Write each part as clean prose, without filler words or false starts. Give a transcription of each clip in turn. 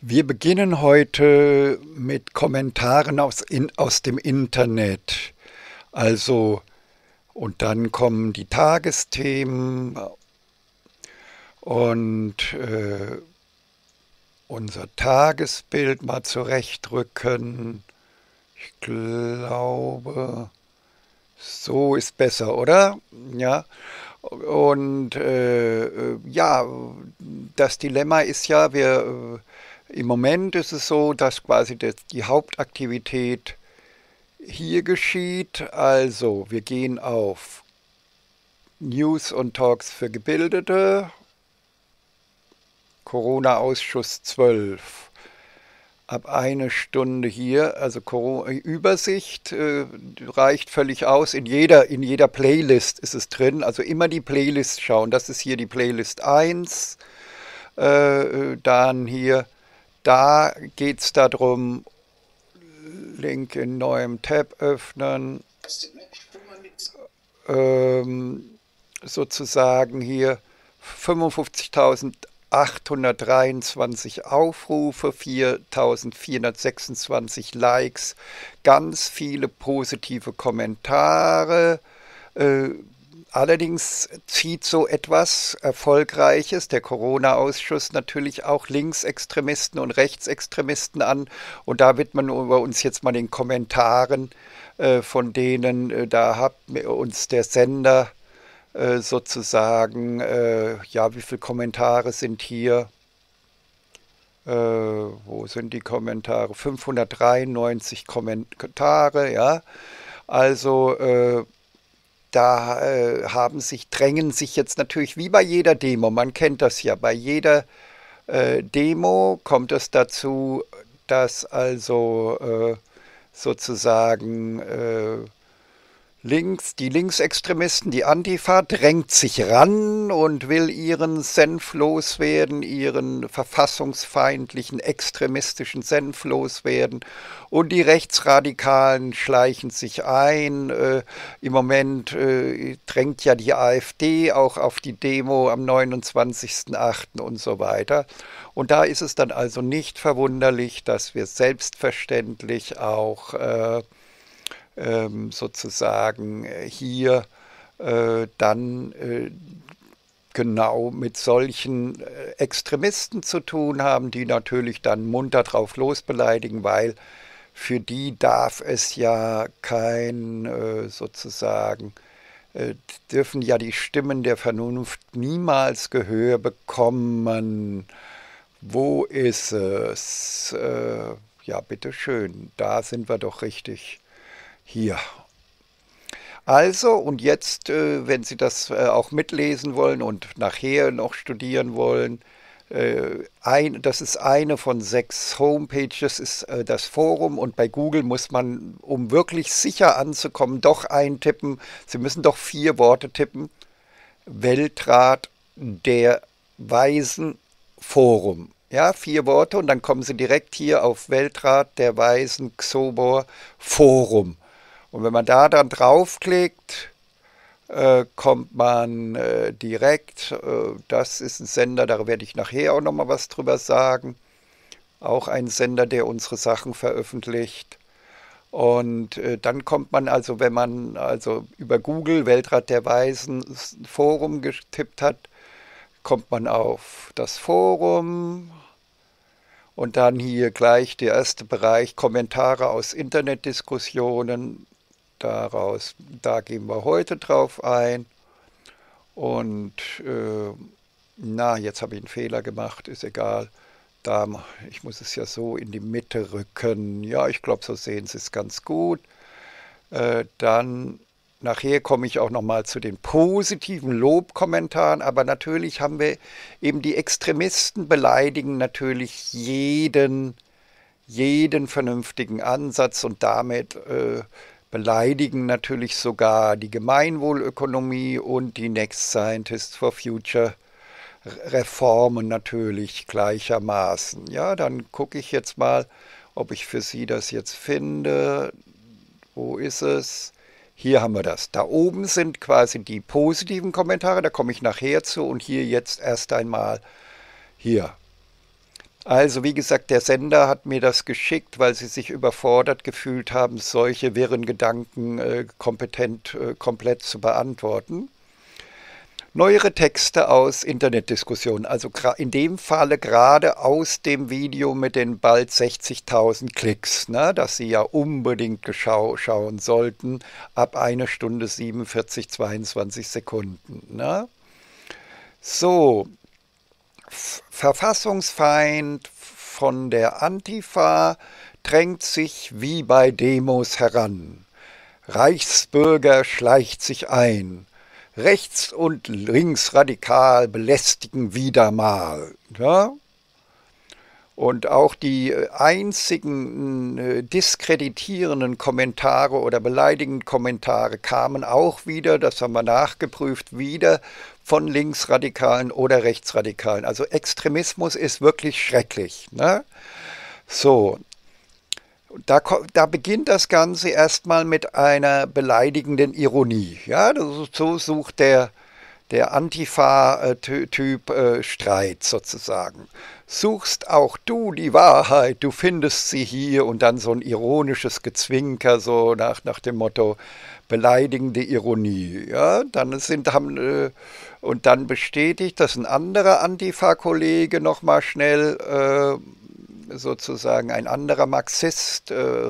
Wir beginnen heute mit Kommentaren aus dem Internet. Also, und dann kommen die Tagesthemen und unser Tagesbild mal zurechtrücken. Ich glaube, so ist besser, oder? Ja. Und ja, das Dilemma ist ja, im Moment ist es so, dass quasi die Hauptaktivität hier geschieht. Also, wir gehen auf News und Talks für Gebildete, Corona-Ausschuss 12. Ab eine Stunde hier, also Übersicht reicht völlig aus. In jeder Playlist ist es drin. Also immer die Playlist schauen. Das ist hier die Playlist 1. Dann hier, da geht es darum, Link in neuem Tab öffnen. Sozusagen hier 55.823 Aufrufe, 4.426 Likes, ganz viele positive Kommentare. Äh, Allerdings zieht so etwas Erfolgreiches, der Corona-Ausschuss, natürlich auch Linksextremisten und Rechtsextremisten an. Und da widmen wir uns jetzt mal den Kommentaren, von denen, da hat uns der Sender sozusagen, ja, wie viele Kommentare sind hier? Wo sind die Kommentare? 593 Kommentare, ja. Also da drängen sich jetzt natürlich wie bei jeder Demo, man kennt das ja, bei jeder Demo kommt es dazu, dass also sozusagen die Linksextremisten, die Antifa, drängt sich ran und will ihren Senf loswerden, ihren verfassungsfeindlichen, extremistischen Senf loswerden. Und die Rechtsradikalen schleichen sich ein. Im Moment drängt ja die AfD auch auf die Demo am 29.08. und so weiter. Und da ist es dann also nicht verwunderlich, dass wir selbstverständlich auch sozusagen hier dann genau mit solchen Extremisten zu tun haben, die natürlich dann munter drauf losbeleidigen, weil für die darf es ja kein sozusagen, dürfen ja die Stimmen der Vernunft niemals Gehör bekommen. Wo ist es? Ja, bitteschön, da sind wir doch richtig. Hier. Also, und jetzt, wenn Sie das auch mitlesen wollen und nachher noch studieren wollen, das ist eine von 6 Homepages, ist das Forum, und bei Google muss man, um wirklich sicher anzukommen, doch eintippen. Sie müssen doch 4 Worte tippen. Weltrat der Weisen Forum. Ja, 4 Worte, und dann kommen Sie direkt hier auf Weltrat der Weisen Xobor Forum. Und wenn man da dann draufklickt, kommt man direkt, das ist ein Sender, da werde ich nachher auch nochmal was drüber sagen, auch ein Sender, der unsere Sachen veröffentlicht. Und dann kommt man also, wenn man also über Google Weltrat der Weisen Forum getippt hat, kommt man auf das Forum. Und dann hier gleich der erste Bereich, Kommentare aus Internetdiskussionen. Da gehen wir heute drauf ein. Und na, jetzt habe ich einen Fehler gemacht, ist egal. Da, ich muss es ja so in die Mitte rücken. Ja, ich glaube, so sehen Sie es ganz gut. Dann nachher komme ich auch noch mal zu den positiven Lobkommentaren, aber natürlich haben wir eben die Extremisten beleidigen natürlich jeden vernünftigen Ansatz, und damit beleidigen natürlich sogar die Gemeinwohlökonomie und die Next Scientists for Future Reformen natürlich gleichermaßen. Ja, dann gucke ich jetzt mal, ob ich für Sie das jetzt finde. Wo ist es? Hier haben wir das. Da oben sind quasi die positiven Kommentare, da komme ich nachher zu, und hier jetzt erst einmal hier. Also wie gesagt, der Sender hat mir das geschickt, weil sie sich überfordert gefühlt haben, solche wirren Gedanken komplett zu beantworten. Neuere Texte aus Internetdiskussionen, also in dem Falle gerade aus dem Video mit den bald 60.000 Klicks, ne, das Sie ja unbedingt schauen sollten, ab 1 Stunde 47, 22 Sekunden. Ne? So, Verfassungsfeind von der Antifa drängt sich wie bei Demos heran. Reichsbürger schleicht sich ein. Rechts- und linksradikal belästigen wieder mal. Ja? Und auch die einzigen diskreditierenden Kommentare oder beleidigenden Kommentare kamen auch wieder, das haben wir nachgeprüft, wieder von Linksradikalen oder Rechtsradikalen. Also Extremismus ist wirklich schrecklich. Ne? So, da beginnt das Ganze erstmal mit einer beleidigenden Ironie. Ja, so sucht der Antifa-Typ Streit sozusagen. Suchst auch du die Wahrheit, du findest sie hier, und dann so ein ironisches Gezwinker, so nach dem Motto beleidigende Ironie. Ja, und dann bestätigt das ein anderer Antifa-Kollege nochmal schnell, sozusagen ein anderer Marxist,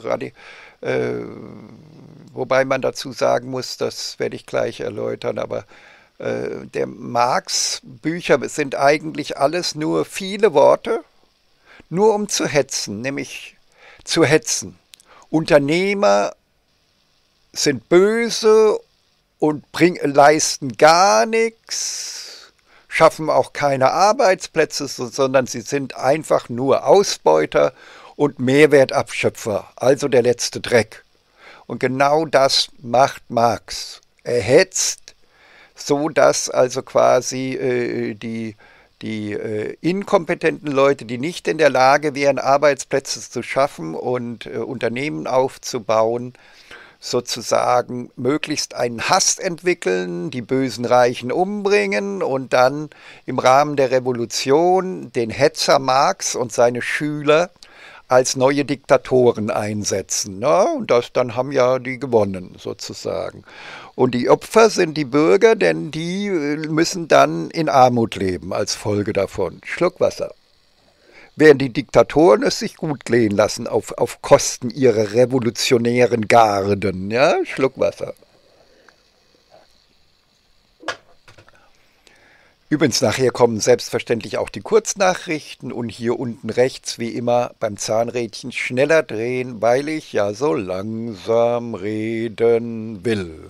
wobei man dazu sagen muss, das werde ich gleich erläutern, aber der Marx Bücher sind eigentlich alles nur viele Worte, nur um zu hetzen, nämlich zu hetzen. Unternehmer sind böse und leisten gar nichts, schaffen auch keine Arbeitsplätze, sondern sie sind einfach nur Ausbeuter und Mehrwertabschöpfer, also der letzte Dreck. Und genau das macht Marx. Er hetzt, so dass also quasi die inkompetenten Leute, die nicht in der Lage wären, Arbeitsplätze zu schaffen und Unternehmen aufzubauen, sozusagen möglichst einen Hass entwickeln, die bösen Reichen umbringen und dann im Rahmen der Revolution den Hetzer Marx und seine Schüler als neue Diktatoren einsetzen. Ne? Und dann haben ja die gewonnen, sozusagen. Und die Opfer sind die Bürger, denn die müssen dann in Armut leben als Folge davon. Schluck Wasser. Während die Diktatoren es sich gut gehen lassen auf Kosten ihrer revolutionären Garden. Ja, Schluck Wasser. Übrigens, nachher kommen selbstverständlich auch die Kurznachrichten und hier unten rechts, wie immer, beim Zahnrädchen schneller drehen, weil ich ja so langsam reden will.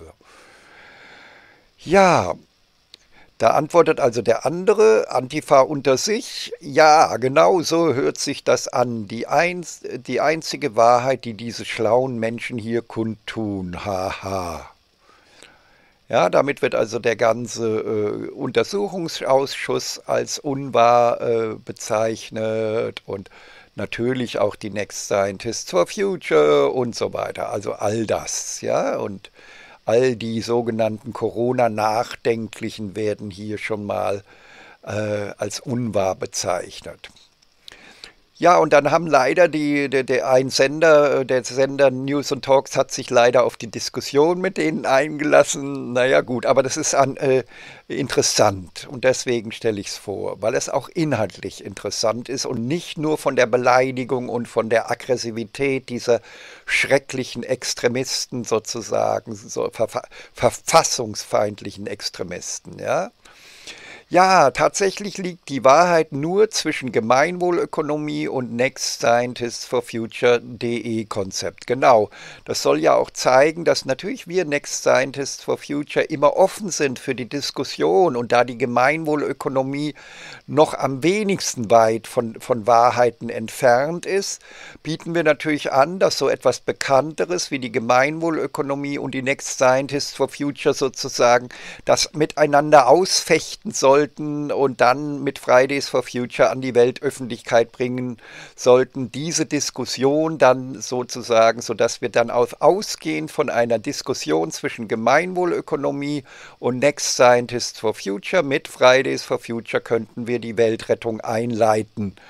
Ja, da antwortet also der andere, Antifa unter sich, ja, genau so hört sich das an. Die einzige Wahrheit, die diese schlauen Menschen hier kundtun, haha. Ja, damit wird also der ganze Untersuchungsausschuss als unwahr bezeichnet und natürlich auch die Next Scientists for Future und so weiter. Also all das, ja, und all die sogenannten Corona-Nachdenklichen werden hier schon mal als unwahr bezeichnet. Ja, und dann haben leider der Sender News und Talks hat sich leider auf die Diskussion mit denen eingelassen. Naja, gut, aber das ist interessant und deswegen stelle ich es vor, weil es auch inhaltlich interessant ist und nicht nur von der Beleidigung und von der Aggressivität dieser schrecklichen Extremisten sozusagen, so verfassungsfeindlichen Extremisten, ja. Ja, tatsächlich liegt die Wahrheit nur zwischen Gemeinwohlökonomie und Next Scientists for Future.de Konzept. Genau, das soll ja auch zeigen, dass natürlich wir Next Scientists for Future immer offen sind für die Diskussion, und da die Gemeinwohlökonomie noch am wenigsten weit von Wahrheiten entfernt ist, bieten wir natürlich an, dass so etwas Bekannteres wie die Gemeinwohlökonomie und die Next Scientists for Future sozusagen das miteinander ausfechten sollten und dann mit Fridays for Future an die Weltöffentlichkeit bringen sollten, diese Diskussion dann sozusagen, sodass wir dann ausgehend von einer Diskussion zwischen Gemeinwohlökonomie und Next Scientists for Future mit Fridays for Future könnten wir die Weltrettung einleiten.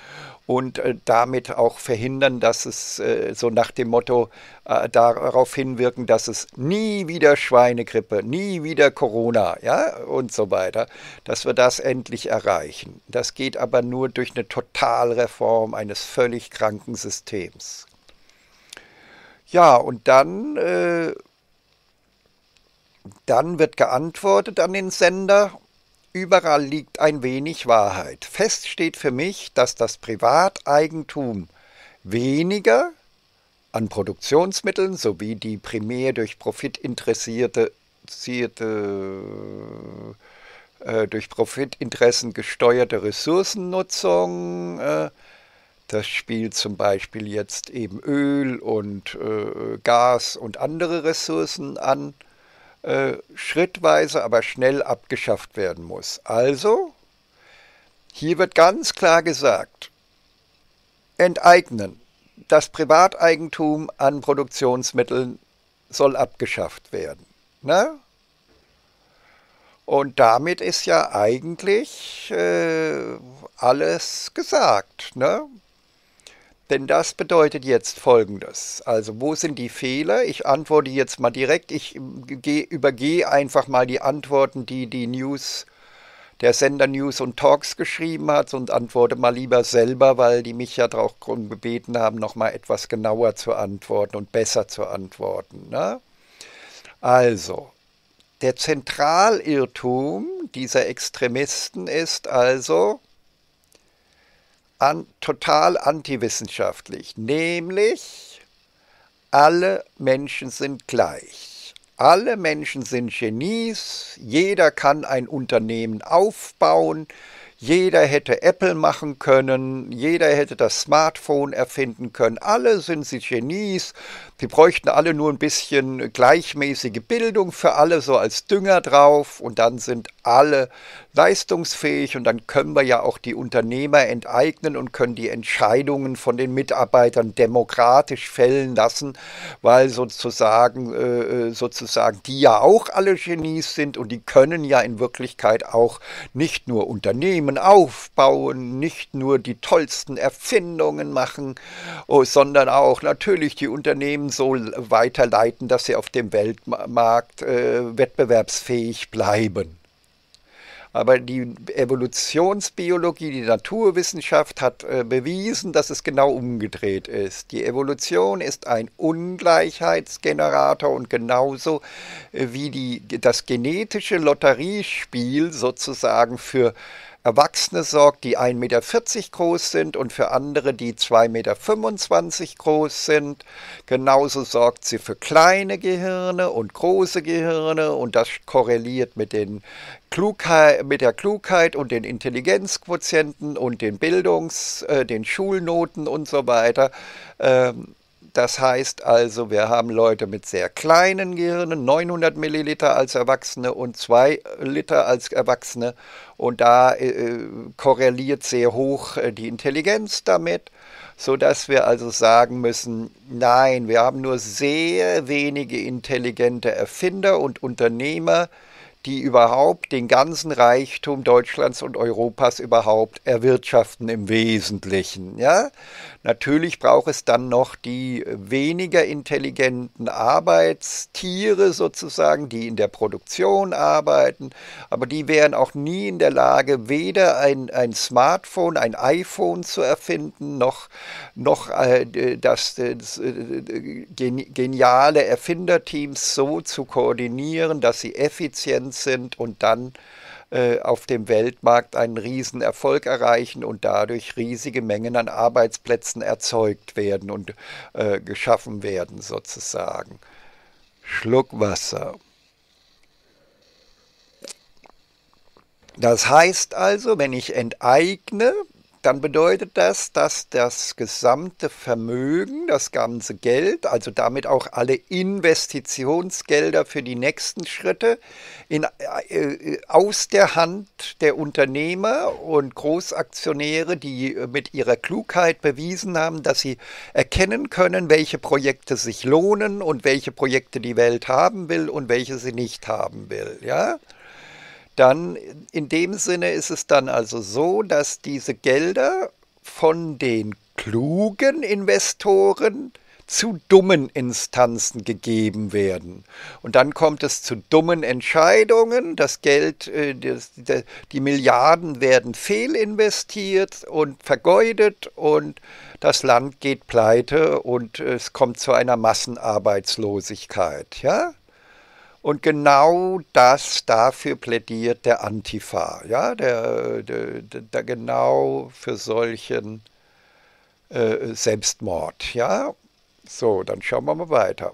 und damit auch verhindern, dass es so nach dem Motto darauf hinwirken, dass es nie wieder Schweinegrippe, nie wieder Corona, ja, und so weiter, dass wir das endlich erreichen. Das geht aber nur durch eine Totalreform eines völlig kranken Systems. Ja, und dann wird geantwortet an den Sender. Überall liegt ein wenig Wahrheit. Fest steht für mich, dass das Privateigentum weniger an Produktionsmitteln sowie die primär durch durch Profitinteressen gesteuerte Ressourcennutzung, das spielt zum Beispiel jetzt eben Öl und Gas und andere Ressourcen an, schrittweise, aber schnell abgeschafft werden muss. Also, hier wird ganz klar gesagt, enteignen. Das Privateigentum an Produktionsmitteln soll abgeschafft werden. Ne? Und damit ist ja eigentlich alles gesagt. Ne? Denn das bedeutet jetzt Folgendes. Also wo sind die Fehler? Ich antworte jetzt mal direkt. Ich übergehe einfach mal die Antworten, die der Sender News und Talks geschrieben hat und antworte mal lieber selber, weil die mich ja darum gebeten haben, nochmal etwas genauer zu antworten und besser zu antworten. Ne? Also, der Zentralirrtum dieser Extremisten ist also total antiwissenschaftlich, nämlich alle Menschen sind gleich. Alle Menschen sind Genies, jeder kann ein Unternehmen aufbauen, jeder hätte Apple machen können, jeder hätte das Smartphone erfinden können, alle sind sie Genies, sie bräuchten alle nur ein bisschen gleichmäßige Bildung für alle, so als Dünger drauf und dann sind alle leistungsfähig und dann können wir ja auch die Unternehmer enteignen und können die Entscheidungen von den Mitarbeitern demokratisch fällen lassen, weil sozusagen die ja auch alle Genies sind und die können ja in Wirklichkeit auch nicht nur Unternehmen aufbauen, nicht nur die tollsten Erfindungen machen, sondern auch natürlich die Unternehmen so weiterleiten, dass sie auf dem Weltmarkt wettbewerbsfähig bleiben. Aber die Evolutionsbiologie, die Naturwissenschaft hat bewiesen, dass es genau umgedreht ist. Die Evolution ist ein Ungleichheitsgenerator und genauso wie das genetische Lotteriespiel sozusagen für Erwachsene sorgt, die 1,40 Meter groß sind und für andere, die 2,25 Meter groß sind. Genauso sorgt sie für kleine Gehirne und große Gehirne und das korreliert mit der Klugheit und den Intelligenzquotienten und den Schulnoten und so weiter. Das heißt also, wir haben Leute mit sehr kleinen Gehirnen, 900 Milliliter als Erwachsene und 2 Liter als Erwachsene. Und da korreliert sehr hoch die Intelligenz damit, sodass wir also sagen müssen, nein, wir haben nur sehr wenige intelligente Erfinder und Unternehmer, die überhaupt den ganzen Reichtum Deutschlands und Europas überhaupt erwirtschaften im Wesentlichen. Ja? Natürlich braucht es dann noch die weniger intelligenten Arbeitstiere sozusagen, die in der Produktion arbeiten, aber die wären auch nie in der Lage, weder ein Smartphone, ein iPhone zu erfinden, noch das geniale Erfinderteams so zu koordinieren, dass sie effizient sind und dann auf dem Weltmarkt einen riesen Erfolg erreichen und dadurch riesige Mengen an Arbeitsplätzen erzeugt werden und geschaffen werden sozusagen. Schluck Wasser. Das heißt also, wenn ich enteigne, dann bedeutet das, dass das gesamte Vermögen, das ganze Geld, also damit auch alle Investitionsgelder für die nächsten Schritte aus der Hand der Unternehmer und Großaktionäre, die mit ihrer Klugheit bewiesen haben, dass sie erkennen können, welche Projekte sich lohnen und welche Projekte die Welt haben will und welche sie nicht haben will. Ja? Dann in dem Sinne ist es dann also so, dass diese Gelder von den klugen Investoren zu dummen Instanzen gegeben werden. Und dann kommt es zu dummen Entscheidungen, das Geld, die Milliarden werden fehlinvestiert und vergeudet und das Land geht pleite und es kommt zu einer Massenarbeitslosigkeit. Ja? Und genau dafür plädiert der Antifa, ja, der genau für solchen Selbstmord, ja. So, dann schauen wir mal weiter.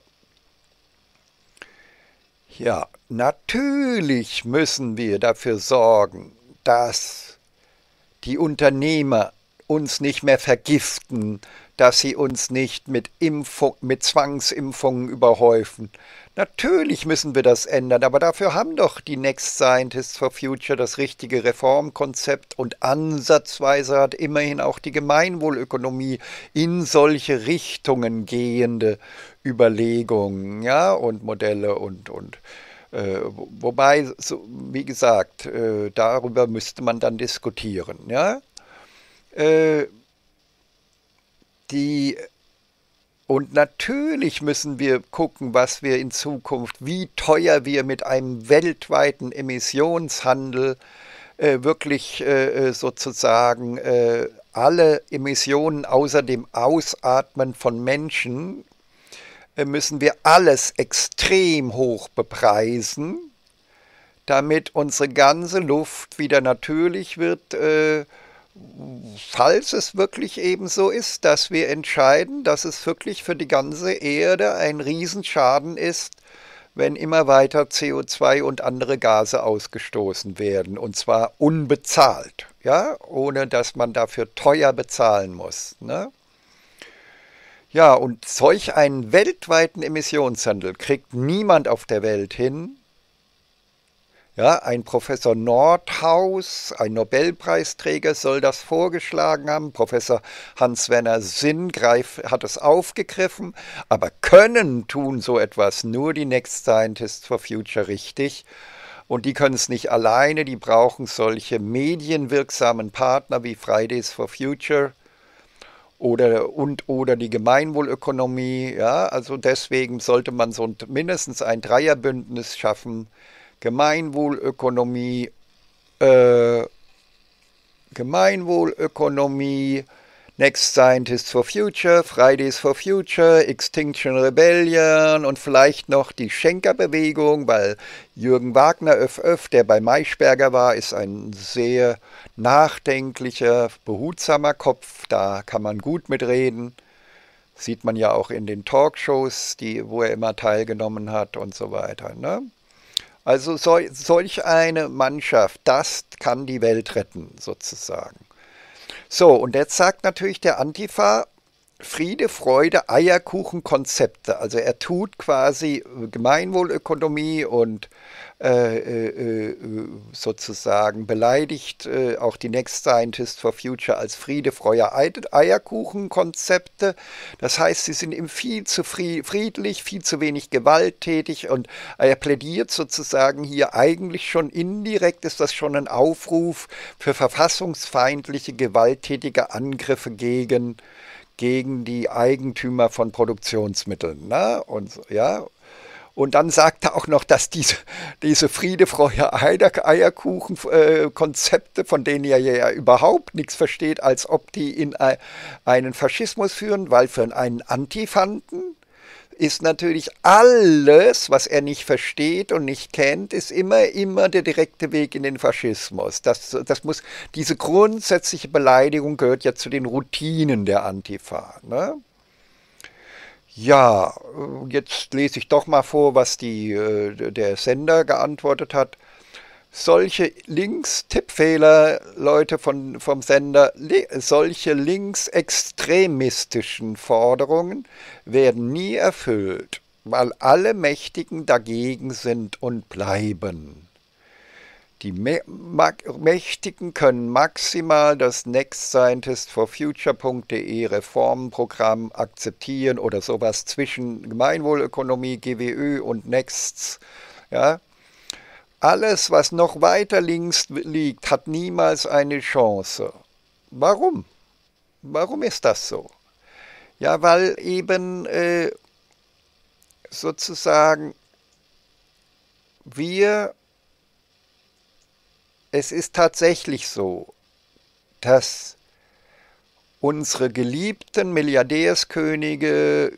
Ja, natürlich müssen wir dafür sorgen, dass die Unternehmer uns nicht mehr vergiften, dass sie uns nicht mit Zwangsimpfungen überhäufen. Natürlich müssen wir das ändern, aber dafür haben doch die Next Scientists for Future das richtige Reformkonzept und ansatzweise hat immerhin auch die Gemeinwohlökonomie in solche Richtungen gehende Überlegungen, ja, und Modelle und wobei, so, wie gesagt, darüber müsste man dann diskutieren, ja. Äh, die Und natürlich müssen wir gucken, was wir in Zukunft, wie teuer wir mit einem weltweiten Emissionshandel wirklich sozusagen alle Emissionen außer dem Ausatmen von Menschen, müssen wir alles extrem hoch bepreisen, damit unsere ganze Luft wieder natürlich wird, falls es wirklich eben so ist, dass wir entscheiden, dass es wirklich für die ganze Erde ein Riesenschaden ist, wenn immer weiter CO2 und andere Gase ausgestoßen werden, und zwar unbezahlt, ja, ohne dass man dafür teuer bezahlen muss, ne? Ja, und solch einen weltweiten Emissionshandel kriegt niemand auf der Welt hin. Ja, ein Professor Nordhaus, ein Nobelpreisträger, soll das vorgeschlagen haben. Professor Hans-Werner Sinn hat es aufgegriffen. Aber können tun so etwas nur die Next Scientists for Future richtig. Und die können es nicht alleine. Die brauchen solche medienwirksamen Partner wie Fridays for Future oder die Gemeinwohlökonomie. Ja, also deswegen sollte man so mindestens ein Dreierbündnis schaffen. Gemeinwohlökonomie, äh, Gemeinwohlökonomie, Next Scientists for Future, Fridays for Future, Extinction Rebellion und vielleicht noch die Schenker-Bewegung, weil Jürgen Wagner, der bei Maischberger war, ist ein sehr nachdenklicher, behutsamer Kopf, da kann man gut mitreden. Sieht man ja auch in den Talkshows, wo er immer teilgenommen hat und so weiter, ne? Also solch eine Mannschaft, das kann die Welt retten, sozusagen. So, und jetzt sagt natürlich der Antifa Friede, Freude, Eierkuchen, Konzepte. Also er tut quasi Gemeinwohlökonomie und sozusagen beleidigt auch die Next Scientists for Future als Friede, Freude, Eierkuchen, Konzepte. Das heißt, sie sind ihm viel zu friedlich, viel zu wenig gewalttätig und er plädiert sozusagen hier eigentlich schon indirekt, ist das schon ein Aufruf für verfassungsfeindliche, gewalttätige Angriffe gegen die Eigentümer von Produktionsmitteln. Ne? Und, ja. Und dann sagt er auch noch, dass diese Friede, Freude, Eierkuchen-Konzepte, von denen er ja überhaupt nichts versteht, als ob die in einen Faschismus führen, weil für einen Antifanten ist natürlich alles, was er nicht versteht und nicht kennt, ist immer der direkte Weg in den Faschismus. Diese grundsätzliche Beleidigung gehört ja zu den Routinen der Antifa, ne? Ja, jetzt lese ich doch mal vor, was der Sender geantwortet hat. Solche Tippfehler, Leute vom Sender, solche linksextremistischen Forderungen werden nie erfüllt, weil alle Mächtigen dagegen sind und bleiben. Die Mächtigen können maximal das nextscientistforfuture.de Reformprogramm akzeptieren oder sowas zwischen Gemeinwohlökonomie, GWÖ und Nexts, ja. Alles, was noch weiter links liegt, hat niemals eine Chance. Warum? Warum ist das so? Ja, weil eben sozusagen wir, es ist tatsächlich so, dass unsere geliebten Milliardärskönige,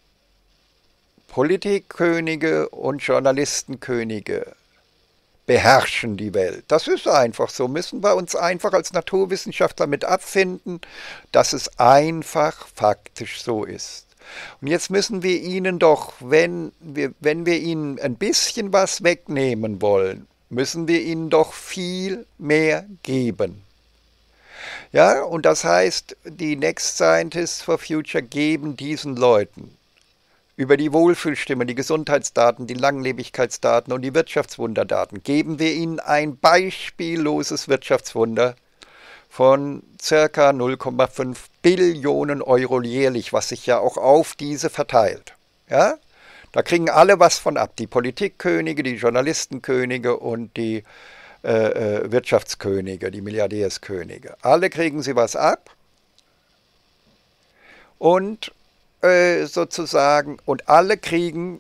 Politikkönige und Journalistenkönige beherrschen die Welt. Das ist einfach so. Müssen wir uns einfach als Naturwissenschaftler mit abfinden, dass es einfach faktisch so ist. Und jetzt müssen wir ihnen doch, wenn wir ihnen ein bisschen was wegnehmen wollen, müssen wir ihnen doch viel mehr geben. Ja, und das heißt, die Next Scientists for Future geben diesen Leuten über die Wohlfühlstimme, die Gesundheitsdaten, die Langlebigkeitsdaten und die Wirtschaftswunderdaten, geben wir ihnen ein beispielloses Wirtschaftswunder von ca. 0,5 Billionen Euro jährlich, was sich ja auch auf diese verteilt. Ja? Da kriegen alle was von ab, die Politikkönige, die Journalistenkönige und die Wirtschaftskönige, die Milliardärskönige. Alle kriegen sie was ab und sozusagen, und alle kriegen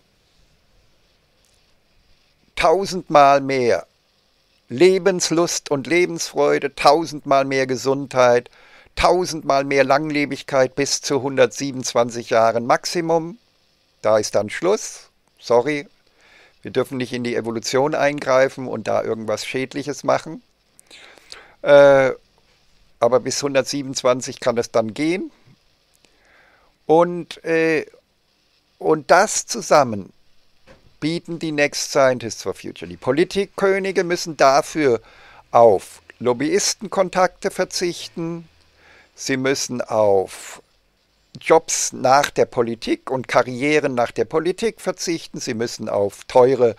tausendmal mehr Lebenslust und Lebensfreude, tausendmal mehr Gesundheit, tausendmal mehr Langlebigkeit bis zu 127 Jahren Maximum. Da ist dann Schluss. Sorry, wir dürfen nicht in die Evolution eingreifen und da irgendwas Schädliches machen. Aber bis 127 kann es dann gehen. Und das zusammen bieten die Next Scientists for Future. Die Politikkönige müssen dafür auf Lobbyistenkontakte verzichten. Sie müssen auf Jobs nach der Politik und Karrieren nach der Politik verzichten. Sie müssen auf teure,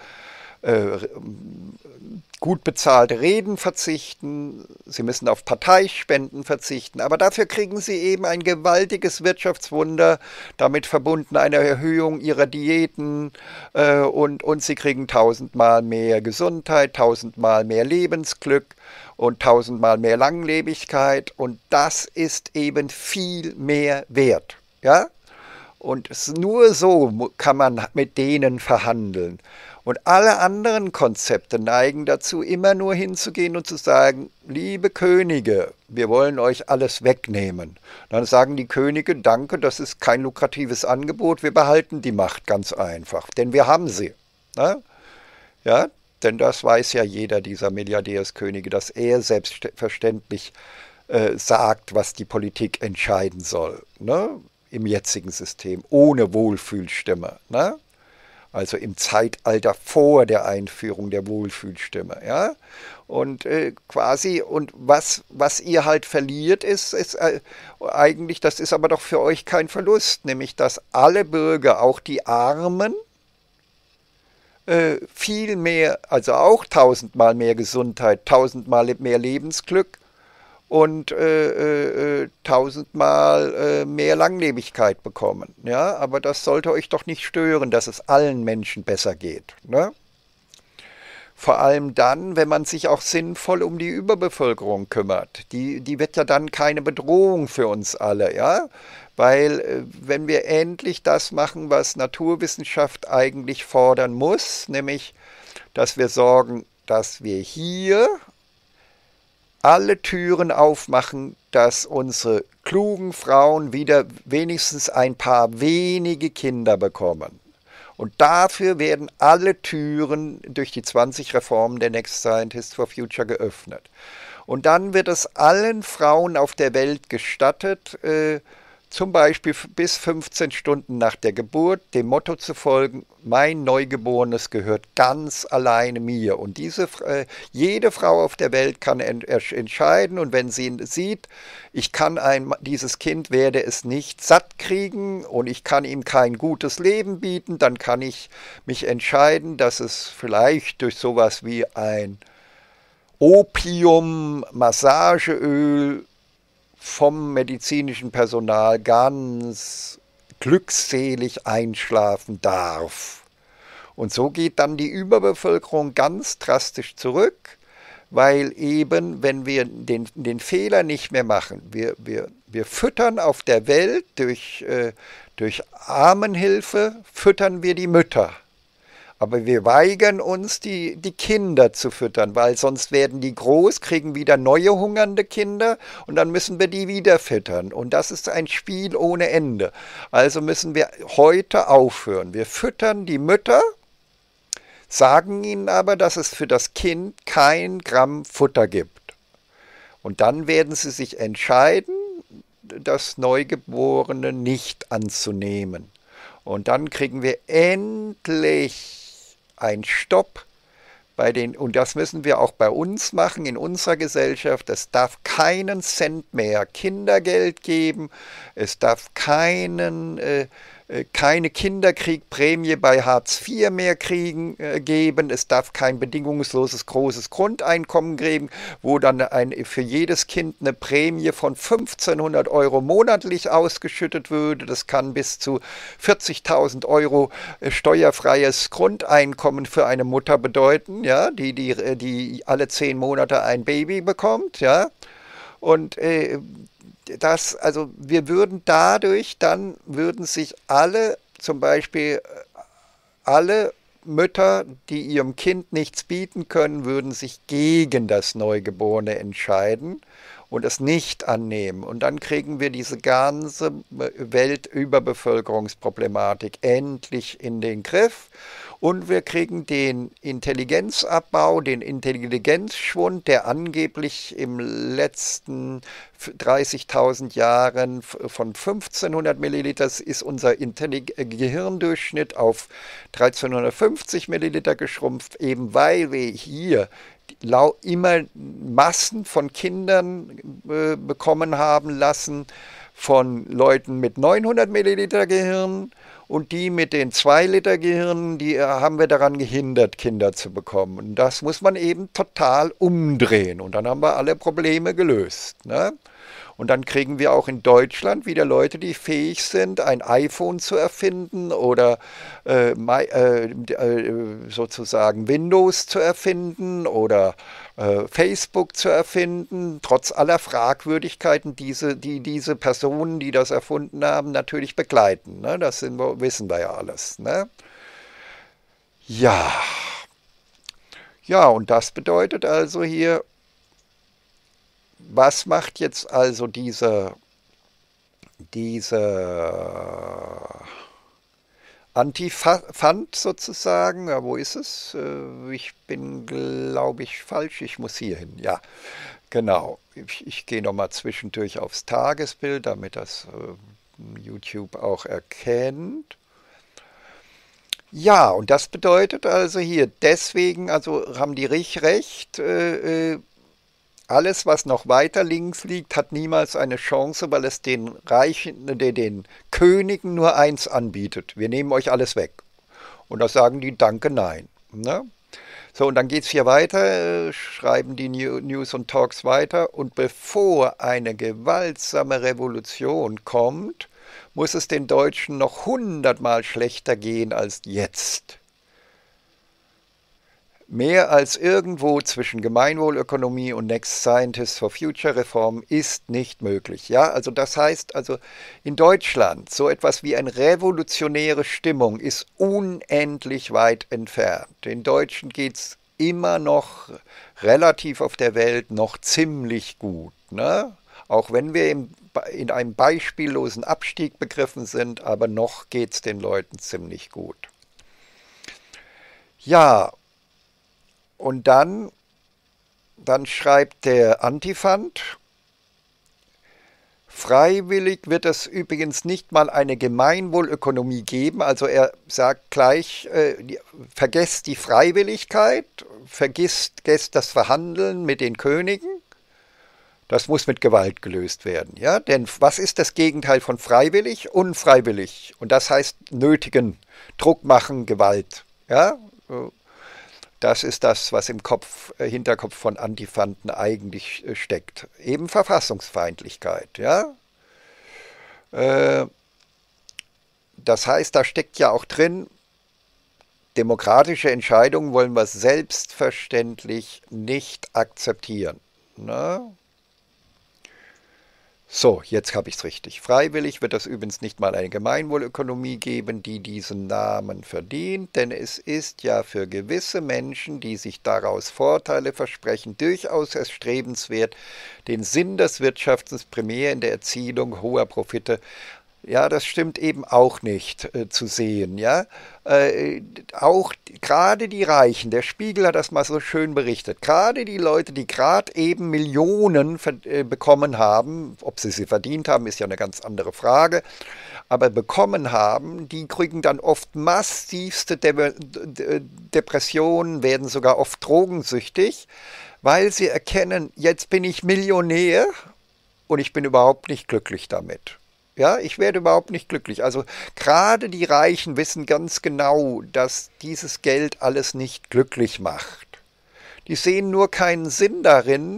gut bezahlte Reden verzichten. Sie müssen auf Parteispenden verzichten. Aber dafür kriegen sie eben ein gewaltiges Wirtschaftswunder, damit verbunden eine Erhöhung ihrer Diäten und sie kriegen tausendmal mehr Gesundheit, tausendmal mehr Lebensglück und tausendmal mehr Langlebigkeit. Und das ist eben viel mehr wert. Ja? Und nur so kann man mit denen verhandeln. Und alle anderen Konzepte neigen dazu, immer nur hinzugehen und zu sagen, liebe Könige, wir wollen euch alles wegnehmen. Dann sagen die Könige, danke, das ist kein lukratives Angebot, wir behalten die Macht ganz einfach, denn wir haben sie. Ne? Ja, denn das weiß ja jeder dieser Milliardärskönige, dass er selbstverständlich sagt, was die Politik entscheiden soll, ne? Im jetzigen System, ohne Wohlfühlstimme. Ne? Also im Zeitalter vor der Einführung der Wohlfühlstimme. Ja? Und quasi, und was ihr halt verliert, ist eigentlich, das ist aber doch für euch kein Verlust, nämlich dass alle Bürger, auch die Armen, viel mehr, also auch tausendmal mehr Gesundheit, tausendmal mehr Lebensglück und tausendmal mehr Langlebigkeit bekommen. Ja? Aber das sollte euch doch nicht stören, dass es allen Menschen besser geht. Ne? Vor allem dann, wenn man sich auch sinnvoll um die Überbevölkerung kümmert. Die wird ja dann keine Bedrohung für uns alle. Ja? Weil wenn wir endlich das machen, was Naturwissenschaft eigentlich fordern muss, nämlich, dass wir sorgen, dass wir hier alle Türen aufmachen, dass unsere klugen Frauen wieder wenigstens ein paar wenige Kinder bekommen. Und dafür werden alle Türen durch die 20 Reformen der Next Scientists for Future geöffnet. Und dann wird es allen Frauen auf der Welt gestattet, zum Beispiel bis 15 Stunden nach der Geburt dem Motto zu folgen, mein Neugeborenes gehört ganz alleine mir. Und jede Frau auf der Welt kann entscheiden, und wenn sie sieht, dieses Kind werde es nicht satt kriegen und ich kann ihm kein gutes Leben bieten, dann kann ich mich entscheiden, dass es vielleicht durch sowas wie ein Opium, Massageöl vom medizinischen Personal ganz glückselig einschlafen darf. Und so geht dann die Überbevölkerung ganz drastisch zurück, weil eben, wenn wir den Fehler nicht mehr machen, wir Wir füttern auf der Welt durch Armenhilfe, füttern wir die Mütter. Aber wir weigern uns, die Kinder zu füttern, weil sonst werden die groß, kriegen wieder neue hungernde Kinder und dann müssen wir die wieder füttern. Und das ist ein Spiel ohne Ende. Also müssen wir heute aufhören. Wir füttern die Mütter, sagen ihnen aber, dass es für das Kind kein Gramm Futter gibt. Und dann werden sie sich entscheiden, das Neugeborene nicht anzunehmen. Und dann kriegen wir endlich einen Stopp bei den, und das müssen wir auch bei uns machen, in unserer Gesellschaft. Es darf keinen Cent mehr Kindergeld geben, es darf keine Kinderkriegprämie bei Hartz IV mehr geben, es darf kein bedingungsloses großes Grundeinkommen geben, wo dann für jedes Kind eine Prämie von 1.500 € monatlich ausgeschüttet würde. Das kann bis zu 40.000 Euro steuerfreies Grundeinkommen für eine Mutter bedeuten, ja, die alle 10 Monate ein Baby bekommt, ja. Und also wir würden dadurch, dann würden sich alle, zum Beispiel alle Mütter, die ihrem Kind nichts bieten können, würden sich gegen das Neugeborene entscheiden und es nicht annehmen. Und dann kriegen wir diese ganze Weltüberbevölkerungsproblematik endlich in den Griff. Und wir kriegen den Intelligenzabbau, den Intelligenzschwund, der angeblich im letzten 30.000 Jahren von 1.500 Milliliter ist unser Gehirndurchschnitt auf 1.350 Milliliter geschrumpft, eben weil wir hier immer Massen von Kindern bekommen haben lassen, von Leuten mit 900 Milliliter Gehirn. Und die mit den 2 Liter Gehirnen, die haben wir daran gehindert, Kinder zu bekommen. Und das muss man eben total umdrehen. Und dann haben wir alle Probleme gelöst. Ne? Und dann kriegen wir auch in Deutschland wieder Leute, die fähig sind, ein iPhone zu erfinden oder sozusagen Windows zu erfinden oder Facebook zu erfinden, trotz aller Fragwürdigkeiten, die diese Personen, die das erfunden haben, natürlich begleiten. Ne? Das wissen wir ja alles. Ne? Ja. Ja, und das bedeutet also hier, was macht jetzt also diese Antifand sozusagen? Ja, wo ist es? Ich bin, glaube ich, falsch. Ich muss hier hin. Ja, genau. Ich gehe nochmal zwischendurch aufs Tagesbild, damit das YouTube auch erkennt. Ja, und das bedeutet also hier, deswegen, also haben die recht, alles, was noch weiter links liegt, hat niemals eine Chance, weil es den den Königen nur eins anbietet. Wir nehmen euch alles weg. Und da sagen die Danke, nein. Ne? So, und dann geht es hier weiter, schreiben die News und Talks weiter. Und bevor eine gewaltsame Revolution kommt, muss es den Deutschen noch 100-mal schlechter gehen als jetzt. Mehr als irgendwo zwischen Gemeinwohlökonomie und Next Scientists for Future Reform ist nicht möglich. Ja, also das heißt, also in Deutschland so etwas wie eine revolutionäre Stimmung ist unendlich weit entfernt. Den Deutschen geht es immer noch relativ auf der Welt noch ziemlich gut. Ne? Auch wenn wir in einem beispiellosen Abstieg begriffen sind, aber noch geht es den Leuten ziemlich gut. Ja, und dann schreibt der Antifand, freiwillig wird es übrigens nicht mal eine Gemeinwohlökonomie geben. Also er sagt gleich, vergesst die Freiwilligkeit, vergesst das Verhandeln mit den Königen. Das muss mit Gewalt gelöst werden. Ja? Denn was ist das Gegenteil von freiwillig? Unfreiwillig. Und das heißt nötigen, Druck machen, Gewalt. Ja? Das ist das, was im Hinterkopf von Antifanten eigentlich steckt. Eben Verfassungsfeindlichkeit. Ja? Das heißt, da steckt ja auch drin, demokratische Entscheidungen wollen wir selbstverständlich nicht akzeptieren. Ne? So, jetzt habe ich es richtig. Freiwillig wird es übrigens nicht mal eine Gemeinwohlökonomie geben, die diesen Namen verdient, denn es ist ja für gewisse Menschen, die sich daraus Vorteile versprechen, durchaus erstrebenswert, den Sinn des Wirtschaftens primär in der Erzielung hoher Profite, ja, das stimmt eben auch nicht zu sehen, ja. Auch gerade die Reichen, der Spiegel hat das mal so schön berichtet, gerade die Leute, die gerade eben Millionen bekommen haben, ob sie verdient haben, ist ja eine ganz andere Frage, aber bekommen haben, die kriegen dann oft massivste Depressionen, werden sogar oft drogensüchtig, weil sie erkennen, jetzt bin ich Millionär und ich bin überhaupt nicht glücklich damit. Ja, ich werde überhaupt nicht glücklich. Also gerade die Reichen wissen ganz genau, dass dieses Geld alles nicht glücklich macht. Die sehen nur keinen Sinn darin,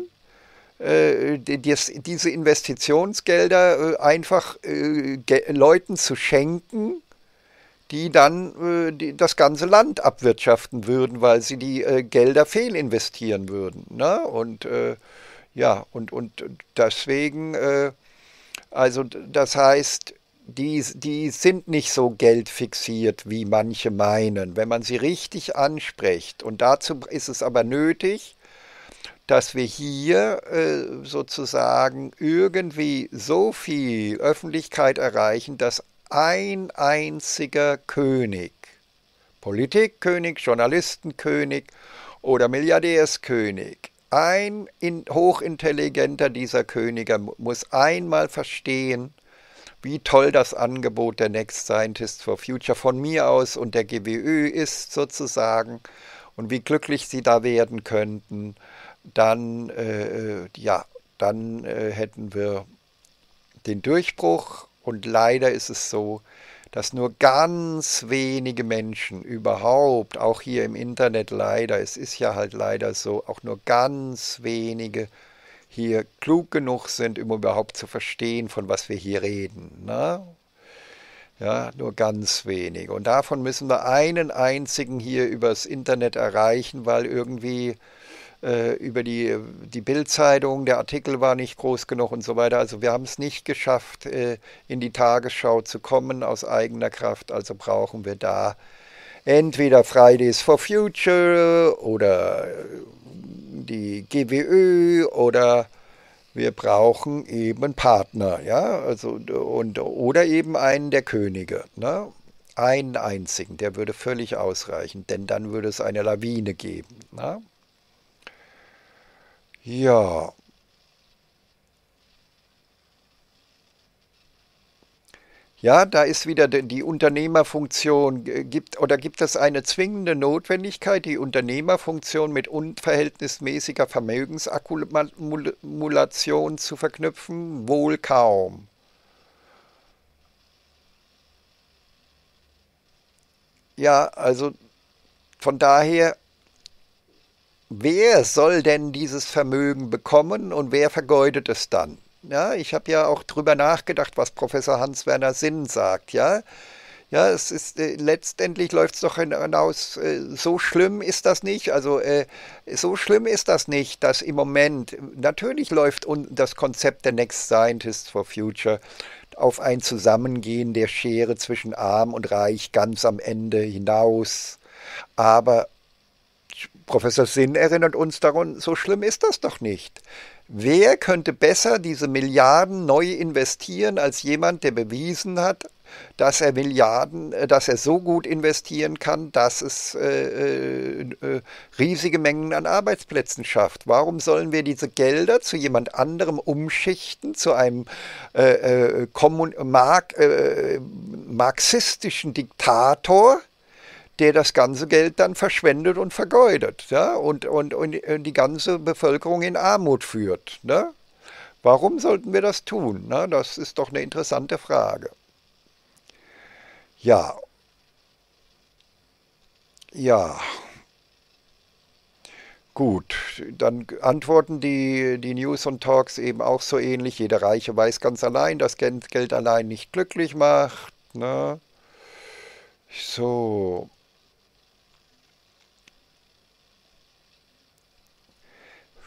diese Investitionsgelder einfach Leuten zu schenken, die dann das ganze Land abwirtschaften würden, weil sie die Gelder fehlinvestieren würden. Ne? Ja, und deswegen also das heißt, die sind nicht so geldfixiert, wie manche meinen, wenn man sie richtig anspricht. Und dazu ist es aber nötig, dass wir hier sozusagen irgendwie so viel Öffentlichkeit erreichen, dass ein einziger König, Politikkönig, Journalistenkönig oder Milliardärskönig, ein hochintelligenter dieser Könige muss einmal verstehen, wie toll das Angebot der Next Scientists for Future von mir aus und der GWÖ ist sozusagen und wie glücklich sie da werden könnten, dann, ja, dann hätten wir den Durchbruch. Und leider ist es so, dass nur ganz wenige Menschen überhaupt, auch hier im Internet leider, es ist ja halt leider so, auch nur ganz wenige hier klug genug sind, um überhaupt zu verstehen, von was wir hier reden. Ne? Ja, nur ganz wenige. Und davon müssen wir einen einzigen hier übers Internet erreichen, weil irgendwie über die Bild-Zeitung, der Artikel war nicht groß genug und so weiter. Also wir haben es nicht geschafft, in die Tagesschau zu kommen aus eigener Kraft. Also brauchen wir da entweder Fridays for Future oder die GWÖ oder wir brauchen eben Partner, ja, also oder eben einen der Könige, ne? Einen einzigen, der würde völlig ausreichen, denn dann würde es eine Lawine geben. Ne? Ja, ja, da ist wieder die Unternehmerfunktion. Gibt es eine zwingende Notwendigkeit, die Unternehmerfunktion mit unverhältnismäßiger Vermögensakkumulation zu verknüpfen? Wohl kaum. Ja, also von daher, wer soll denn dieses Vermögen bekommen und wer vergeudet es dann? Ja, ich habe ja auch drüber nachgedacht, was Professor Hans-Werner Sinn sagt, ja. Ja, es ist letztendlich läuft es doch hinaus, so schlimm ist das nicht. Also so schlimm ist das nicht, dass im Moment natürlich läuft das Konzept der Next Scientists for Future auf ein Zusammengehen der Schere zwischen Arm und Reich ganz am Ende hinaus. Aber Professor Sinn erinnert uns daran, so schlimm ist das doch nicht. Wer könnte besser diese Milliarden neu investieren als jemand, der bewiesen hat, dass er so gut investieren kann, dass es riesige Mengen an Arbeitsplätzen schafft? Warum sollen wir diese Gelder zu jemand anderem umschichten, zu einem marxistischen Diktator, der das ganze Geld dann verschwendet und vergeudet, ja, und die ganze Bevölkerung in Armut führt, ne? Warum sollten wir das tun? Ne? Das ist doch eine interessante Frage. Ja, ja, gut. Dann antworten die News und Talks eben auch so ähnlich. Jeder Reiche weiß ganz allein, dass Geld allein nicht glücklich macht. Ne? So,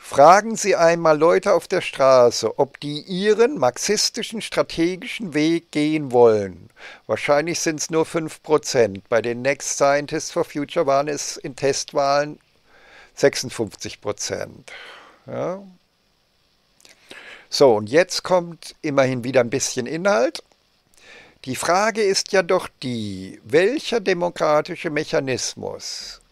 Fragen Sie einmal Leute auf der Straße, ob die Ihren marxistischen strategischen Weg gehen wollen. Wahrscheinlich sind es nur 5%. Bei den Next Scientists for Future waren es in Testwahlen 56%. Ja. So, und jetzt kommt immerhin wieder ein bisschen Inhalt. Die Frage ist ja doch die, welcher demokratische Mechanismus,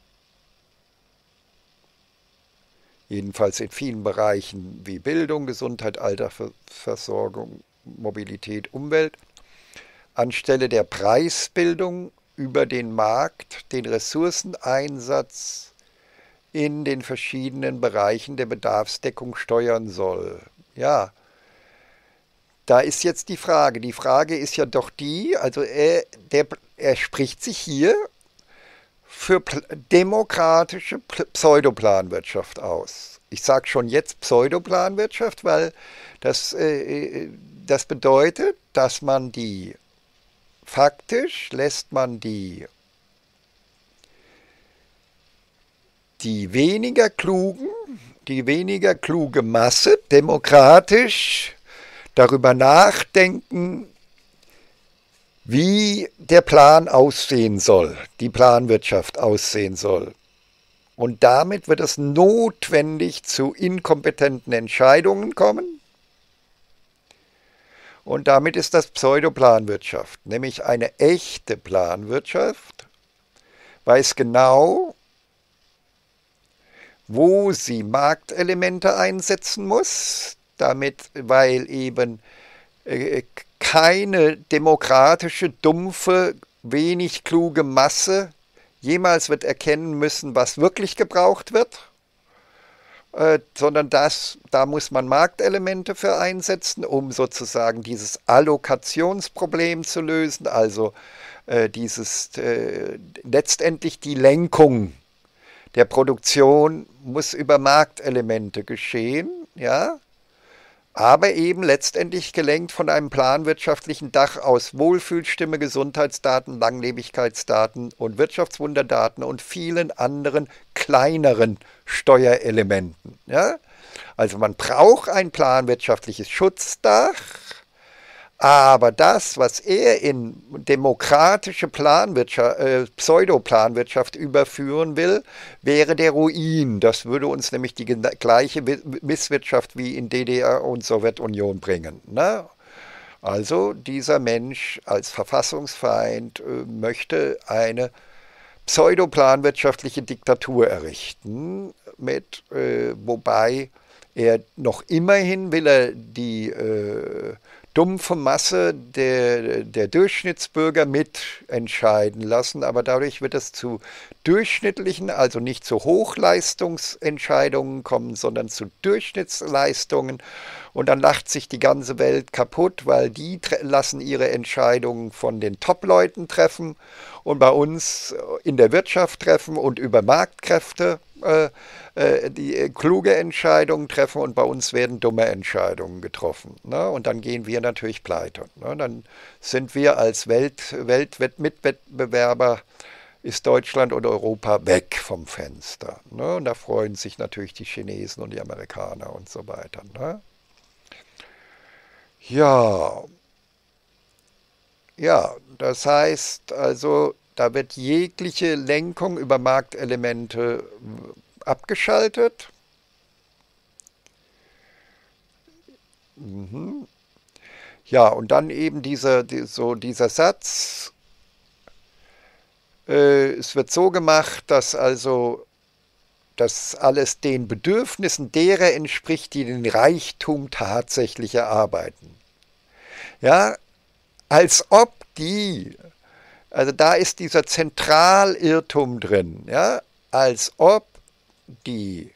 jedenfalls in vielen Bereichen wie Bildung, Gesundheit, Altersversorgung, Mobilität, Umwelt, anstelle der Preisbildung über den Markt den Ressourceneinsatz in den verschiedenen Bereichen der Bedarfsdeckung steuern soll. Ja, da ist jetzt die Frage. Die Frage ist ja doch die, also er spricht sich hier für demokratische Pseudoplanwirtschaft aus. Ich sage schon jetzt Pseudoplanwirtschaft, weil das bedeutet, dass man faktisch lässt man die weniger kluge Masse demokratisch darüber nachdenken, wie der Plan aussehen soll, die Planwirtschaft aussehen soll. Und damit wird es notwendig zu inkompetenten Entscheidungen kommen. Und damit ist das Pseudoplanwirtschaft, nämlich eine echte Planwirtschaft, weiß genau, wo sie Marktelemente einsetzen muss, weil eben keine demokratische, dumpfe, wenig kluge Masse jemals wird erkennen müssen, was wirklich gebraucht wird, sondern da muss man Marktelemente für einsetzen, um sozusagen dieses Allokationsproblem zu lösen, also letztendlich die Lenkung der Produktion muss über Marktelemente geschehen, ja, aber eben letztendlich gelenkt von einem planwirtschaftlichen Dach aus Wohlfühlstimme, Gesundheitsdaten, Langlebigkeitsdaten und Wirtschaftswunderdaten und vielen anderen kleineren Steuerelementen. Ja? Also man braucht ein planwirtschaftliches Schutzdach, aber das, was er in demokratische Pseudoplanwirtschaft überführen will, wäre der Ruin. Das würde uns nämlich die gleiche Misswirtschaft wie in DDR und Sowjetunion bringen. Ne? Also dieser Mensch als Verfassungsfeind möchte eine pseudoplanwirtschaftliche Diktatur errichten, wobei er noch immerhin will er die dumpfe Masse der Durchschnittsbürger mitentscheiden lassen, aber dadurch wird es zu durchschnittlichen, also nicht zu Hochleistungsentscheidungen kommen, sondern zu Durchschnittsleistungen. Und dann lacht sich die ganze Welt kaputt, weil die lassen ihre Entscheidungen von den Top-Leuten treffen und bei uns in der Wirtschaft treffen und über Marktkräfte die kluge Entscheidungen treffen und bei uns werden dumme Entscheidungen getroffen. Ne? Und dann gehen wir natürlich pleite. Ne? Dann sind wir als Weltmitbewerber, ist Deutschland und Europa weg vom Fenster. Ne? Und da freuen sich natürlich die Chinesen und die Amerikaner und so weiter. Ne? Ja, das heißt also, da wird jegliche Lenkung über Marktelemente abgeschaltet. Ja, und dann eben dieser Satz, es wird so gemacht, dass also das alles den Bedürfnissen derer entspricht, die den Reichtum tatsächlich erarbeiten. Ja, als ob also da ist dieser Zentralirrtum drin, ja, als ob die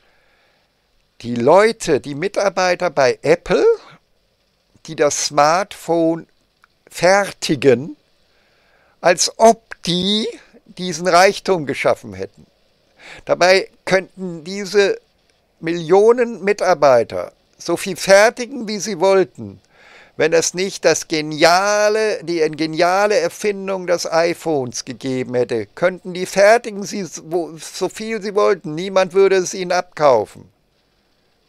Leute, die Mitarbeiter bei Apple, die das Smartphone fertigen, als ob die diesen Reichtum geschaffen hätten. Dabei könnten diese Millionen Mitarbeiter so viel fertigen, wie sie wollten, wenn es nicht die geniale Erfindung des iPhones gegeben hätte. Könnten die fertigen, so viel sie wollten, niemand würde es ihnen abkaufen.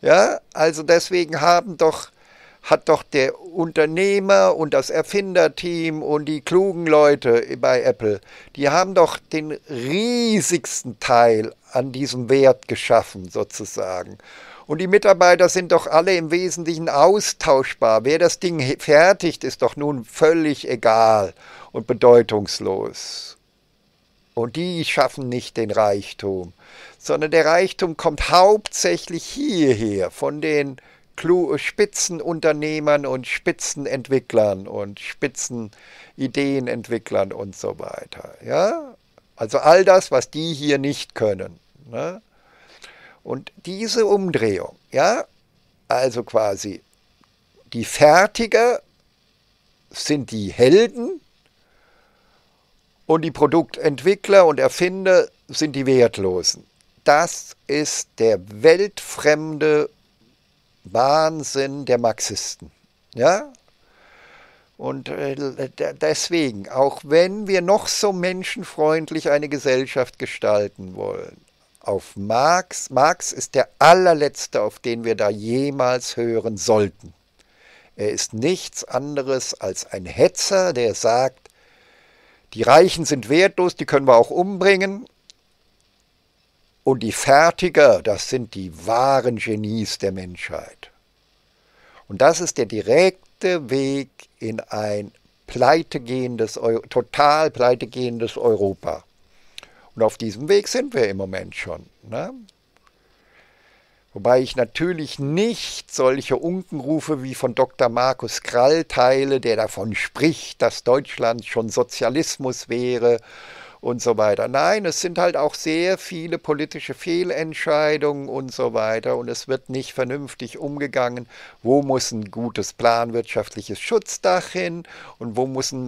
Ja, also deswegen hat doch der Unternehmer und das Erfinderteam und die klugen Leute bei Apple, die haben doch den riesigsten Teil an diesem Wert geschaffen, sozusagen. Und die Mitarbeiter sind doch alle im Wesentlichen austauschbar. Wer das Ding fertigt, ist doch nun völlig egal und bedeutungslos. Und die schaffen nicht den Reichtum, sondern der Reichtum kommt hauptsächlich hierher von den Spitzenunternehmern und Spitzenentwicklern und Spitzenideenentwicklern und so weiter. Ja? Also all das, was die hier nicht können. Ne? Und diese Umdrehung, ja, also quasi die Fertiger sind die Helden und die Produktentwickler und Erfinder sind die Wertlosen. Das ist der weltfremde Wahnsinn der Marxisten. Ja? Und deswegen, auch wenn wir noch so menschenfreundlich eine Gesellschaft gestalten wollen, auf Marx ist der allerletzte, auf den wir da jemals hören sollten. Er ist nichts anderes als ein Hetzer, der sagt, die Reichen sind wertlos, die können wir auch umbringen. Und die Fertiger, das sind die wahren Genies der Menschheit. Und das ist der direkte Weg in ein total pleitegehendes Europa. Und auf diesem Weg sind wir im Moment schon. Ne? Wobei ich natürlich nicht solche Unkenrufe wie von Dr. Markus Krall teile, der davon spricht, dass Deutschland schon Sozialismus wäre und so weiter. Nein, es sind halt auch sehr viele politische Fehlentscheidungen und so weiter und es wird nicht vernünftig umgegangen. Wo muss ein gutes planwirtschaftliches Schutzdach hin und wo müssen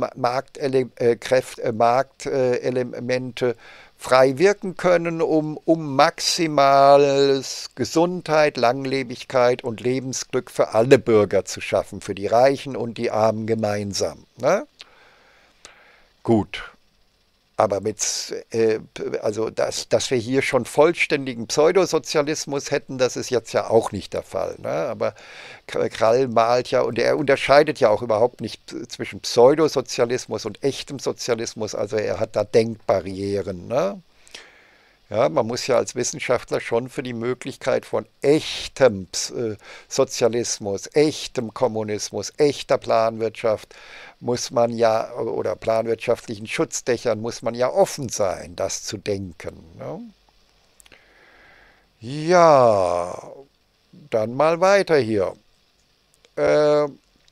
Marktelemente frei wirken können, um maximales Gesundheit, Langlebigkeit und Lebensglück für alle Bürger zu schaffen, für die Reichen und die Armen gemeinsam. Ne? Gut. Aber also dass wir hier schon vollständigen Pseudosozialismus hätten, das ist jetzt ja auch nicht der Fall. Ne? Aber Krall malt ja, und er unterscheidet ja auch überhaupt nicht zwischen Pseudosozialismus und echtem Sozialismus, also er hat da Denkbarrieren. Ne? Ja, man muss ja als Wissenschaftler schon für die Möglichkeit von echtem Sozialismus, echtem Kommunismus, echter Planwirtschaft muss man ja, oder planwirtschaftlichen Schutzdächern muss man ja offen sein, das zu denken. Ne? Ja, dann mal weiter hier. Äh,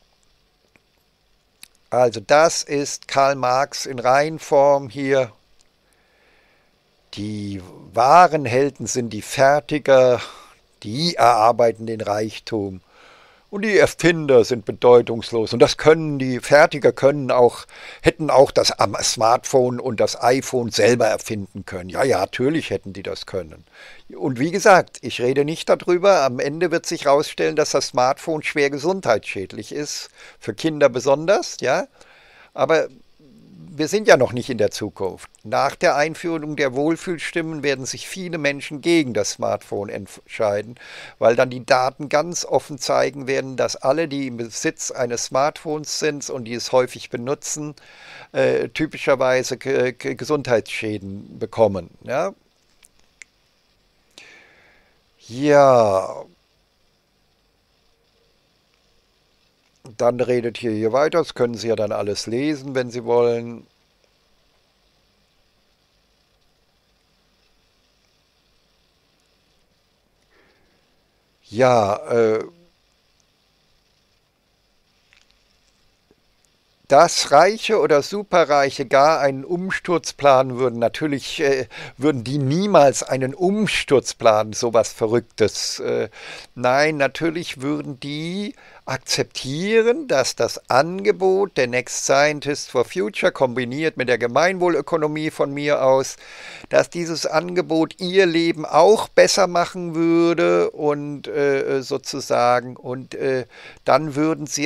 also das ist Karl Marx in Reinform hier. Die wahren Helden sind die Fertiger, die erarbeiten den Reichtum. Und die Erfinder sind bedeutungslos. Und das können die Fertiger hätten auch das Smartphone und das iPhone selber erfinden können. Ja, ja, natürlich hätten die das können. Und wie gesagt, ich rede nicht darüber. Am Ende wird sich herausstellen, dass das Smartphone schwer gesundheitsschädlich ist, für Kinder besonders, ja. Aber wir sind ja noch nicht in der Zukunft. Nach der Einführung der Wohlfühlstimmen werden sich viele Menschen gegen das Smartphone entscheiden, weil dann die Daten ganz offen zeigen werden, dass alle, die im Besitz eines Smartphones sind und die es häufig benutzen, typischerweise Gesundheitsschäden bekommen. Ja, ja. Dann redet hier weiter, das können Sie ja dann alles lesen, wenn Sie wollen. Ja, dass Reiche oder Superreiche gar einen Umsturz planen würden, natürlich würden die niemals einen Umsturz planen, sowas Verrücktes. Nein, natürlich würden die akzeptieren, dass das Angebot der Next Scientist for Future kombiniert mit der Gemeinwohlökonomie von mir aus, dass dieses Angebot ihr Leben auch besser machen würde und sozusagen und dann würden sie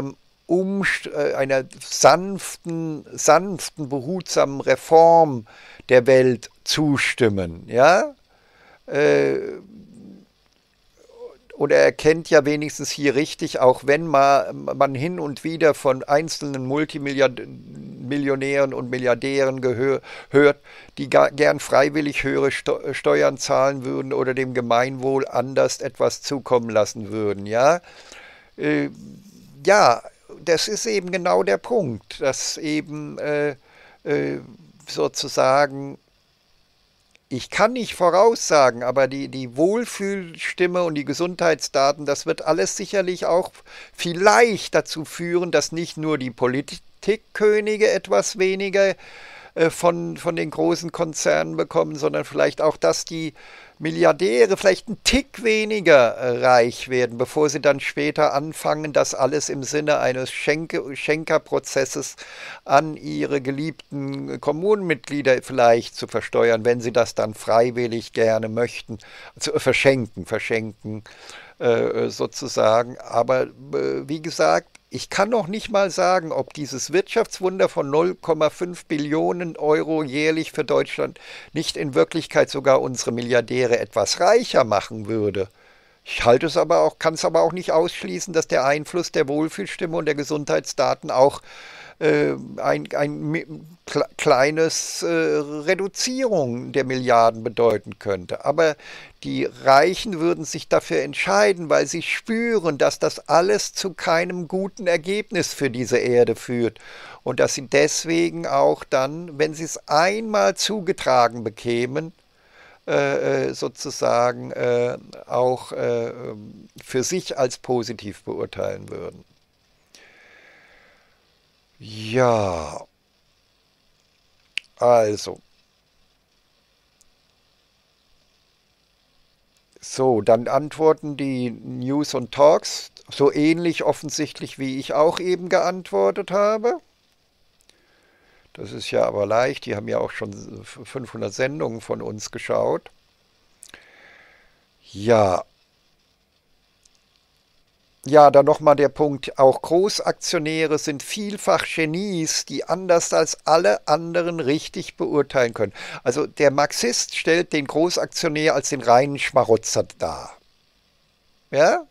einer sanften, behutsamen Reform der Welt zustimmen, ja? oder erkennt ja wenigstens hier richtig, auch wenn man hin und wieder von einzelnen Multimillionären und Milliardären hört, die gern freiwillig höhere Steuern zahlen würden oder dem Gemeinwohl anders etwas zukommen lassen würden. Ja, äh, ja, das ist eben genau der Punkt, dass eben äh, sozusagen ich kann nicht voraussagen, aber die Wohlfühlstimme und die Gesundheitsdaten, das wird alles sicherlich auch vielleicht dazu führen, dass nicht nur die Politikkönige etwas weniger von den großen Konzernen bekommen, sondern vielleicht auch, dass die Milliardäre vielleicht einen Tick weniger reich werden, bevor sie dann später anfangen, das alles im Sinne eines Schenkerprozesses an ihre geliebten Kommunenmitglieder vielleicht zu versteuern, wenn sie das dann freiwillig gerne möchten, also verschenken sozusagen. Aber wie gesagt, ich kann noch nicht mal sagen, ob dieses Wirtschaftswunder von 0,5 Billionen Euro jährlich für Deutschland nicht in Wirklichkeit sogar unsere Milliardäre etwas reicher machen würde. Ich halte es aber auch, kann es aber auch nicht ausschließen, dass der Einfluss der Wohlfühlstimme und der Gesundheitsdaten auch ein kleines Reduzierung der Milliarden bedeuten könnte. Aber die Reichen würden sich dafür entscheiden, weil sie spüren, dass das alles zu keinem guten Ergebnis für diese Erde führt. Und dass sie deswegen auch dann, wenn sie es einmal zugetragen bekämen, sozusagen auch für sich als positiv beurteilen würden. Ja, also, so, dann antworten die News und Talks so ähnlich offensichtlich, wie ich auch eben geantwortet habe. Das ist ja aber leicht, die haben ja auch schon 500 Sendungen von uns geschaut. Ja, ja, dann nochmal der Punkt, auch Großaktionäre sind vielfach Genies, die anders als alle anderen richtig beurteilen können. Also der Marxist stellt den Großaktionär als den reinen Schmarotzer dar. Ja?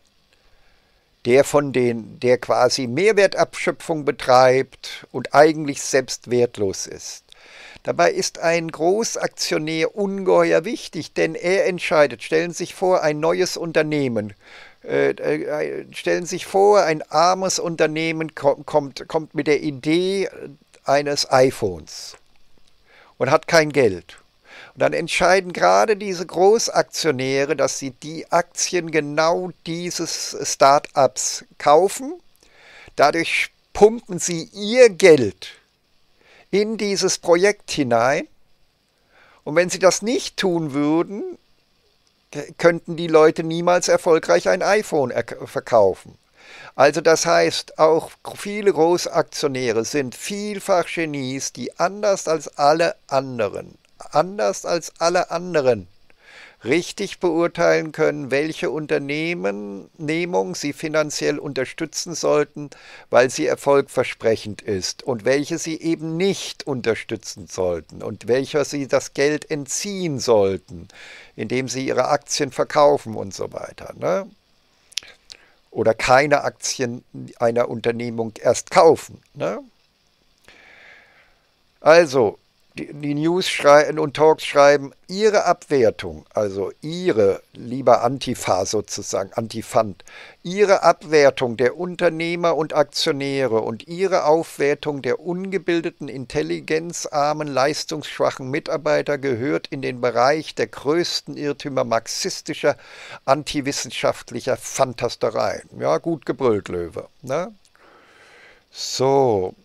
Der quasi Mehrwertabschöpfung betreibt und eigentlich selbst wertlos ist. Dabei ist ein Großaktionär ungeheuer wichtig, denn er entscheidet. Stellen Sie sich vor, ein neues Unternehmen. Stellen Sie sich vor, ein armes Unternehmen kommt mit der Idee eines iPhones und hat kein Geld. Und dann entscheiden gerade diese Großaktionäre, dass sie die Aktien genau dieses Start-ups kaufen. Dadurch pumpen sie ihr Geld in dieses Projekt hinein. Und wenn sie das nicht tun würden, könnten die Leute niemals erfolgreich ein iPhone verkaufen. Also das heißt, auch viele Großaktionäre sind vielfach Genies, die anders als alle anderen richtig beurteilen können, welche Unternehmung sie finanziell unterstützen sollten, weil sie erfolgversprechend ist und welche sie eben nicht unterstützen sollten und welcher sie das Geld entziehen sollten, indem sie ihre Aktien verkaufen und so weiter. Ne? Oder keine Aktien einer Unternehmung erst kaufen. Ne? Also, die News und Talks schreiben, ihre Abwertung, also ihre, lieber Antifa sozusagen, Antifant, ihre Abwertung der Unternehmer und Aktionäre und ihre Aufwertung der ungebildeten, intelligenzarmen, leistungsschwachen Mitarbeiter gehört in den Bereich der größten Irrtümer marxistischer, antiwissenschaftlicher Fantastereien. Ja, gut gebrüllt, Löwe. Ne? So.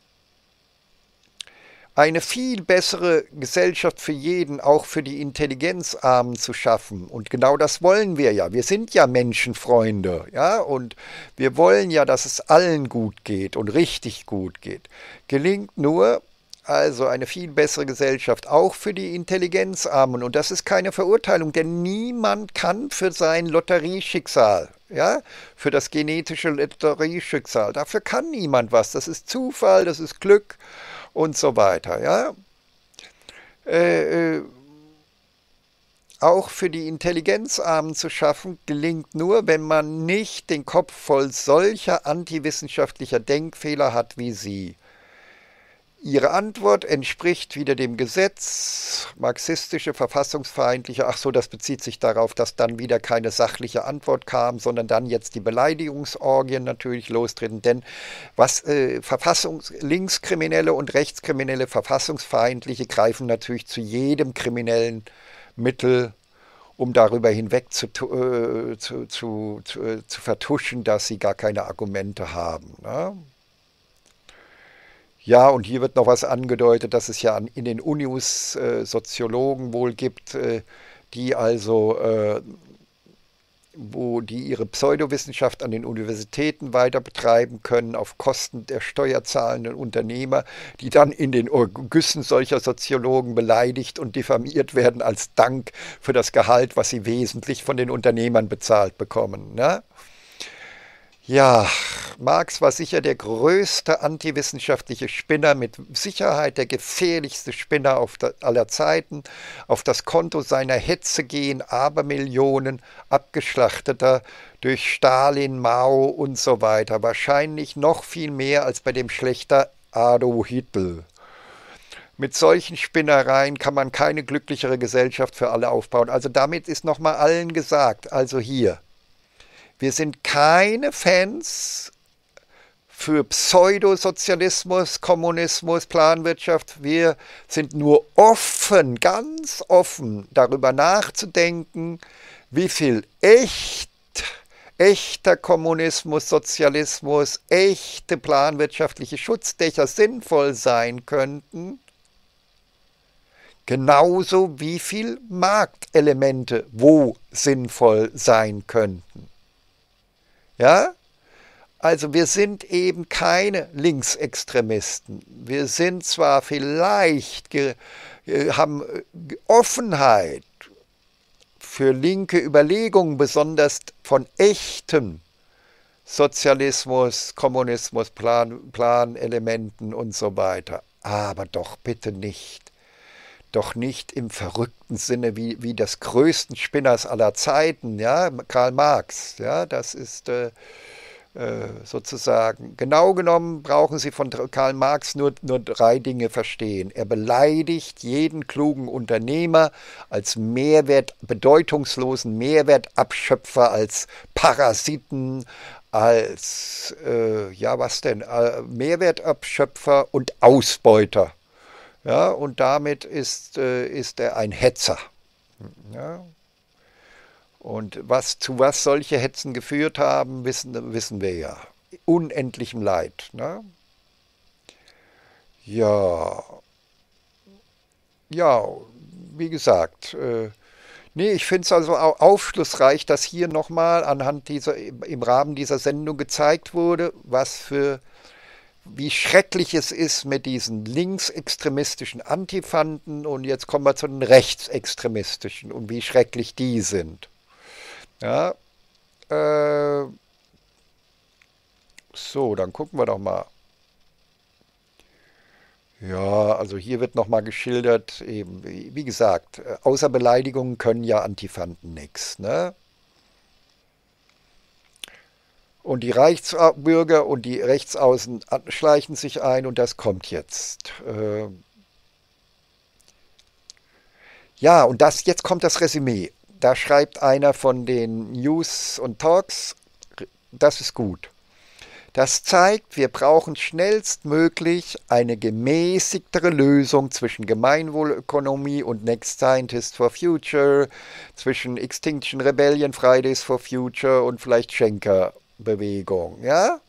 Eine viel bessere Gesellschaft für jeden, auch für die Intelligenzarmen zu schaffen. Und genau das wollen wir ja. Wir sind ja Menschenfreunde, ja, und wir wollen ja, dass es allen gut geht und richtig gut geht. Gelingt nur, also eine viel bessere Gesellschaft, auch für die Intelligenzarmen. Und das ist keine Verurteilung, denn niemand kann für sein Lotterieschicksal, ja, für das genetische Lotterieschicksal, dafür kann niemand was. Das ist Zufall, das ist Glück und so weiter, ja. Äh, auch für die Intelligenzarmen zu schaffen, gelingt nur, wenn man nicht den Kopf voll solcher antiwissenschaftlicher Denkfehler hat wie Sie. Ihre Antwort entspricht wieder dem Gesetz, marxistische, verfassungsfeindliche, ach so, das bezieht sich darauf, dass dann wieder keine sachliche Antwort kam, sondern dann jetzt die Beleidigungsorgien natürlich lostreten. Denn was Linkskriminelle und Rechtskriminelle, verfassungsfeindliche greifen natürlich zu jedem kriminellen Mittel, um darüber hinweg zu vertuschen, dass sie gar keine Argumente haben. Ne? Ja, und hier wird noch was angedeutet, dass es ja in den Unis Soziologen wohl gibt, die also, wo die ihre Pseudowissenschaft an den Universitäten weiter betreiben können, auf Kosten der steuerzahlenden Unternehmer, die dann in den Ergüssen solcher Soziologen beleidigt und diffamiert werden als Dank für das Gehalt, was sie wesentlich von den Unternehmern bezahlt bekommen. Ne? Ja, Marx war sicher der größte antiwissenschaftliche Spinner, mit Sicherheit der gefährlichste Spinner aller Zeiten. Auf das Konto seiner Hetze gehen Abermillionen abgeschlachteter durch Stalin, Mao und so weiter. Wahrscheinlich noch viel mehr als bei dem Schlächter Adolf Hitler. Mit solchen Spinnereien kann man keine glücklichere Gesellschaft für alle aufbauen. Also damit ist nochmal allen gesagt, also hier. Wir sind keine Fans für Pseudosozialismus, Kommunismus, Planwirtschaft. Wir sind nur offen, ganz offen, darüber nachzudenken, wie viel echter Kommunismus, Sozialismus, echte planwirtschaftliche Schutzdächer sinnvoll sein könnten. Genauso wie viel Marktelemente wo sinnvoll sein könnten. Ja? Also wir sind eben keine Linksextremisten. Wir sind zwar vielleicht, haben Offenheit für linke Überlegungen, besonders von echtem Sozialismus, Kommunismus, Planelementen und so weiter. Aber doch bitte nicht. Doch nicht im verrückten Sinne wie des größten Spinners aller Zeiten, ja, Karl Marx. Ja, das ist sozusagen, genau genommen brauchen Sie von Karl Marx nur drei Dinge verstehen. Er beleidigt jeden klugen Unternehmer als bedeutungslosen Mehrwertabschöpfer, als Parasiten, als, ja was denn, Mehrwertabschöpfer und Ausbeuter. Ja, und damit ist er ein Hetzer. Ja. Und zu was solche Hetzen geführt haben, wissen wir ja. Unendlichem Leid. Ne? Ja, ja, wie gesagt, nee, ich finde es also auch aufschlussreich, dass hier nochmal im Rahmen dieser Sendung gezeigt wurde, wie schrecklich es ist mit diesen linksextremistischen Antifanten, und jetzt kommen wir zu den rechtsextremistischen und wie schrecklich die sind. Ja, so, dann gucken wir doch mal. Ja, also hier wird nochmal geschildert, eben, wie gesagt, außer Beleidigungen können ja Antifanten nichts, ne? Und die Reichsbürger und die Rechtsaußen schleichen sich ein, und das kommt jetzt. Ja, und jetzt kommt das Resümee. Da schreibt einer von den News und Talks, das ist gut. Das zeigt, wir brauchen schnellstmöglich eine gemäßigtere Lösung zwischen Gemeinwohlökonomie und Next Scientists for Future, zwischen Extinction Rebellion, Fridays for Future und vielleicht Schenker-Bewegung, ja?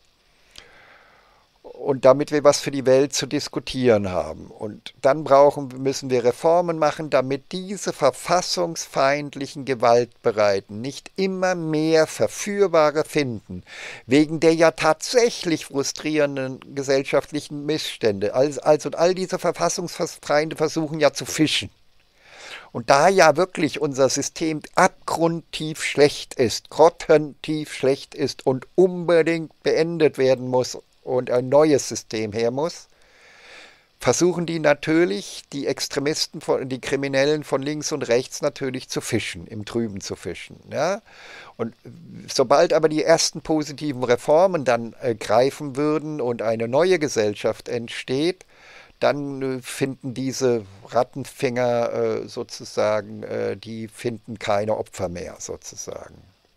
Und damit wir was für die Welt zu diskutieren haben. Und dann müssen wir Reformen machen, damit diese verfassungsfeindlichen Gewaltbereiten nicht immer mehr Verführbare finden, wegen der ja tatsächlich frustrierenden gesellschaftlichen Missstände. Also all diese Verfassungsfeinde versuchen ja zu fischen. Und da ja wirklich unser System abgrundtief schlecht ist, grottentief schlecht ist und unbedingt beendet werden muss und ein neues System her muss, versuchen die natürlich, die Extremisten, die Kriminellen von links und rechts natürlich zu fischen, im Trüben zu fischen. Ja? Und sobald aber die ersten positiven Reformen dann greifen würden und eine neue Gesellschaft entsteht, dann finden diese Rattenfänger sozusagen, die finden keine Opfer mehr sozusagen.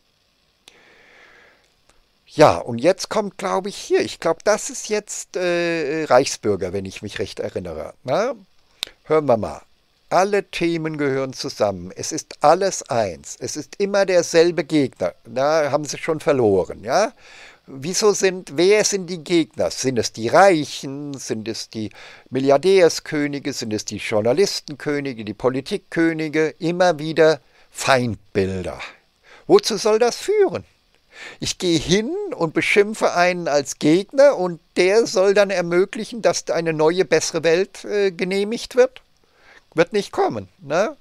Ja, und jetzt kommt, glaube ich, hier, ich glaube, das ist jetzt Reichsbürger, wenn ich mich recht erinnere. Na? Hören wir mal. Alle Themen gehören zusammen. Es ist alles eins. Es ist immer derselbe Gegner. Da haben sie schon verloren, ja? Wer sind die Gegner? Sind es die Reichen? Sind es die Milliardärskönige? Sind es die Journalistenkönige, die Politikkönige? Immer wieder Feindbilder. Wozu soll das führen? Ich gehe hin und beschimpfe einen als Gegner und der soll dann ermöglichen, dass eine neue, bessere Welt genehmigt wird? Wird nicht kommen. Ne?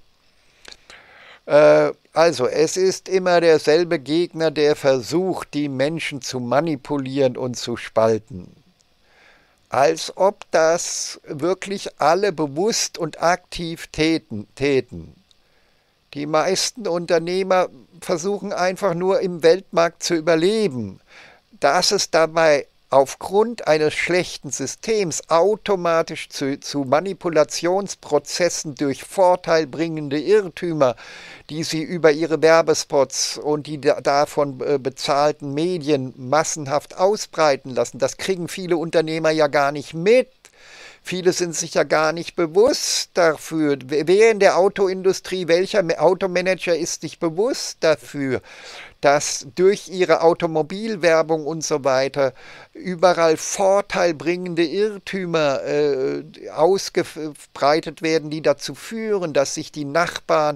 Also, es ist immer derselbe Gegner, der versucht, die Menschen zu manipulieren und zu spalten. Als ob das wirklich alle bewusst und aktiv täten. Die meisten Unternehmer versuchen einfach nur im Weltmarkt zu überleben. Dass es dabei aufgrund eines schlechten Systems automatisch zu Manipulationsprozessen durch vorteilbringende Irrtümer, die sie über ihre Werbespots und die davon bezahlten Medien massenhaft ausbreiten lassen, das kriegen viele Unternehmer ja gar nicht mit. Viele sind sich ja gar nicht bewusst dafür. Wer in der Autoindustrie, welcher Automanager ist sich bewusst dafür, dass durch ihre Automobilwerbung und so weiter überall vorteilbringende Irrtümer ausgebreitet werden, die dazu führen, dass sich die Nachbarn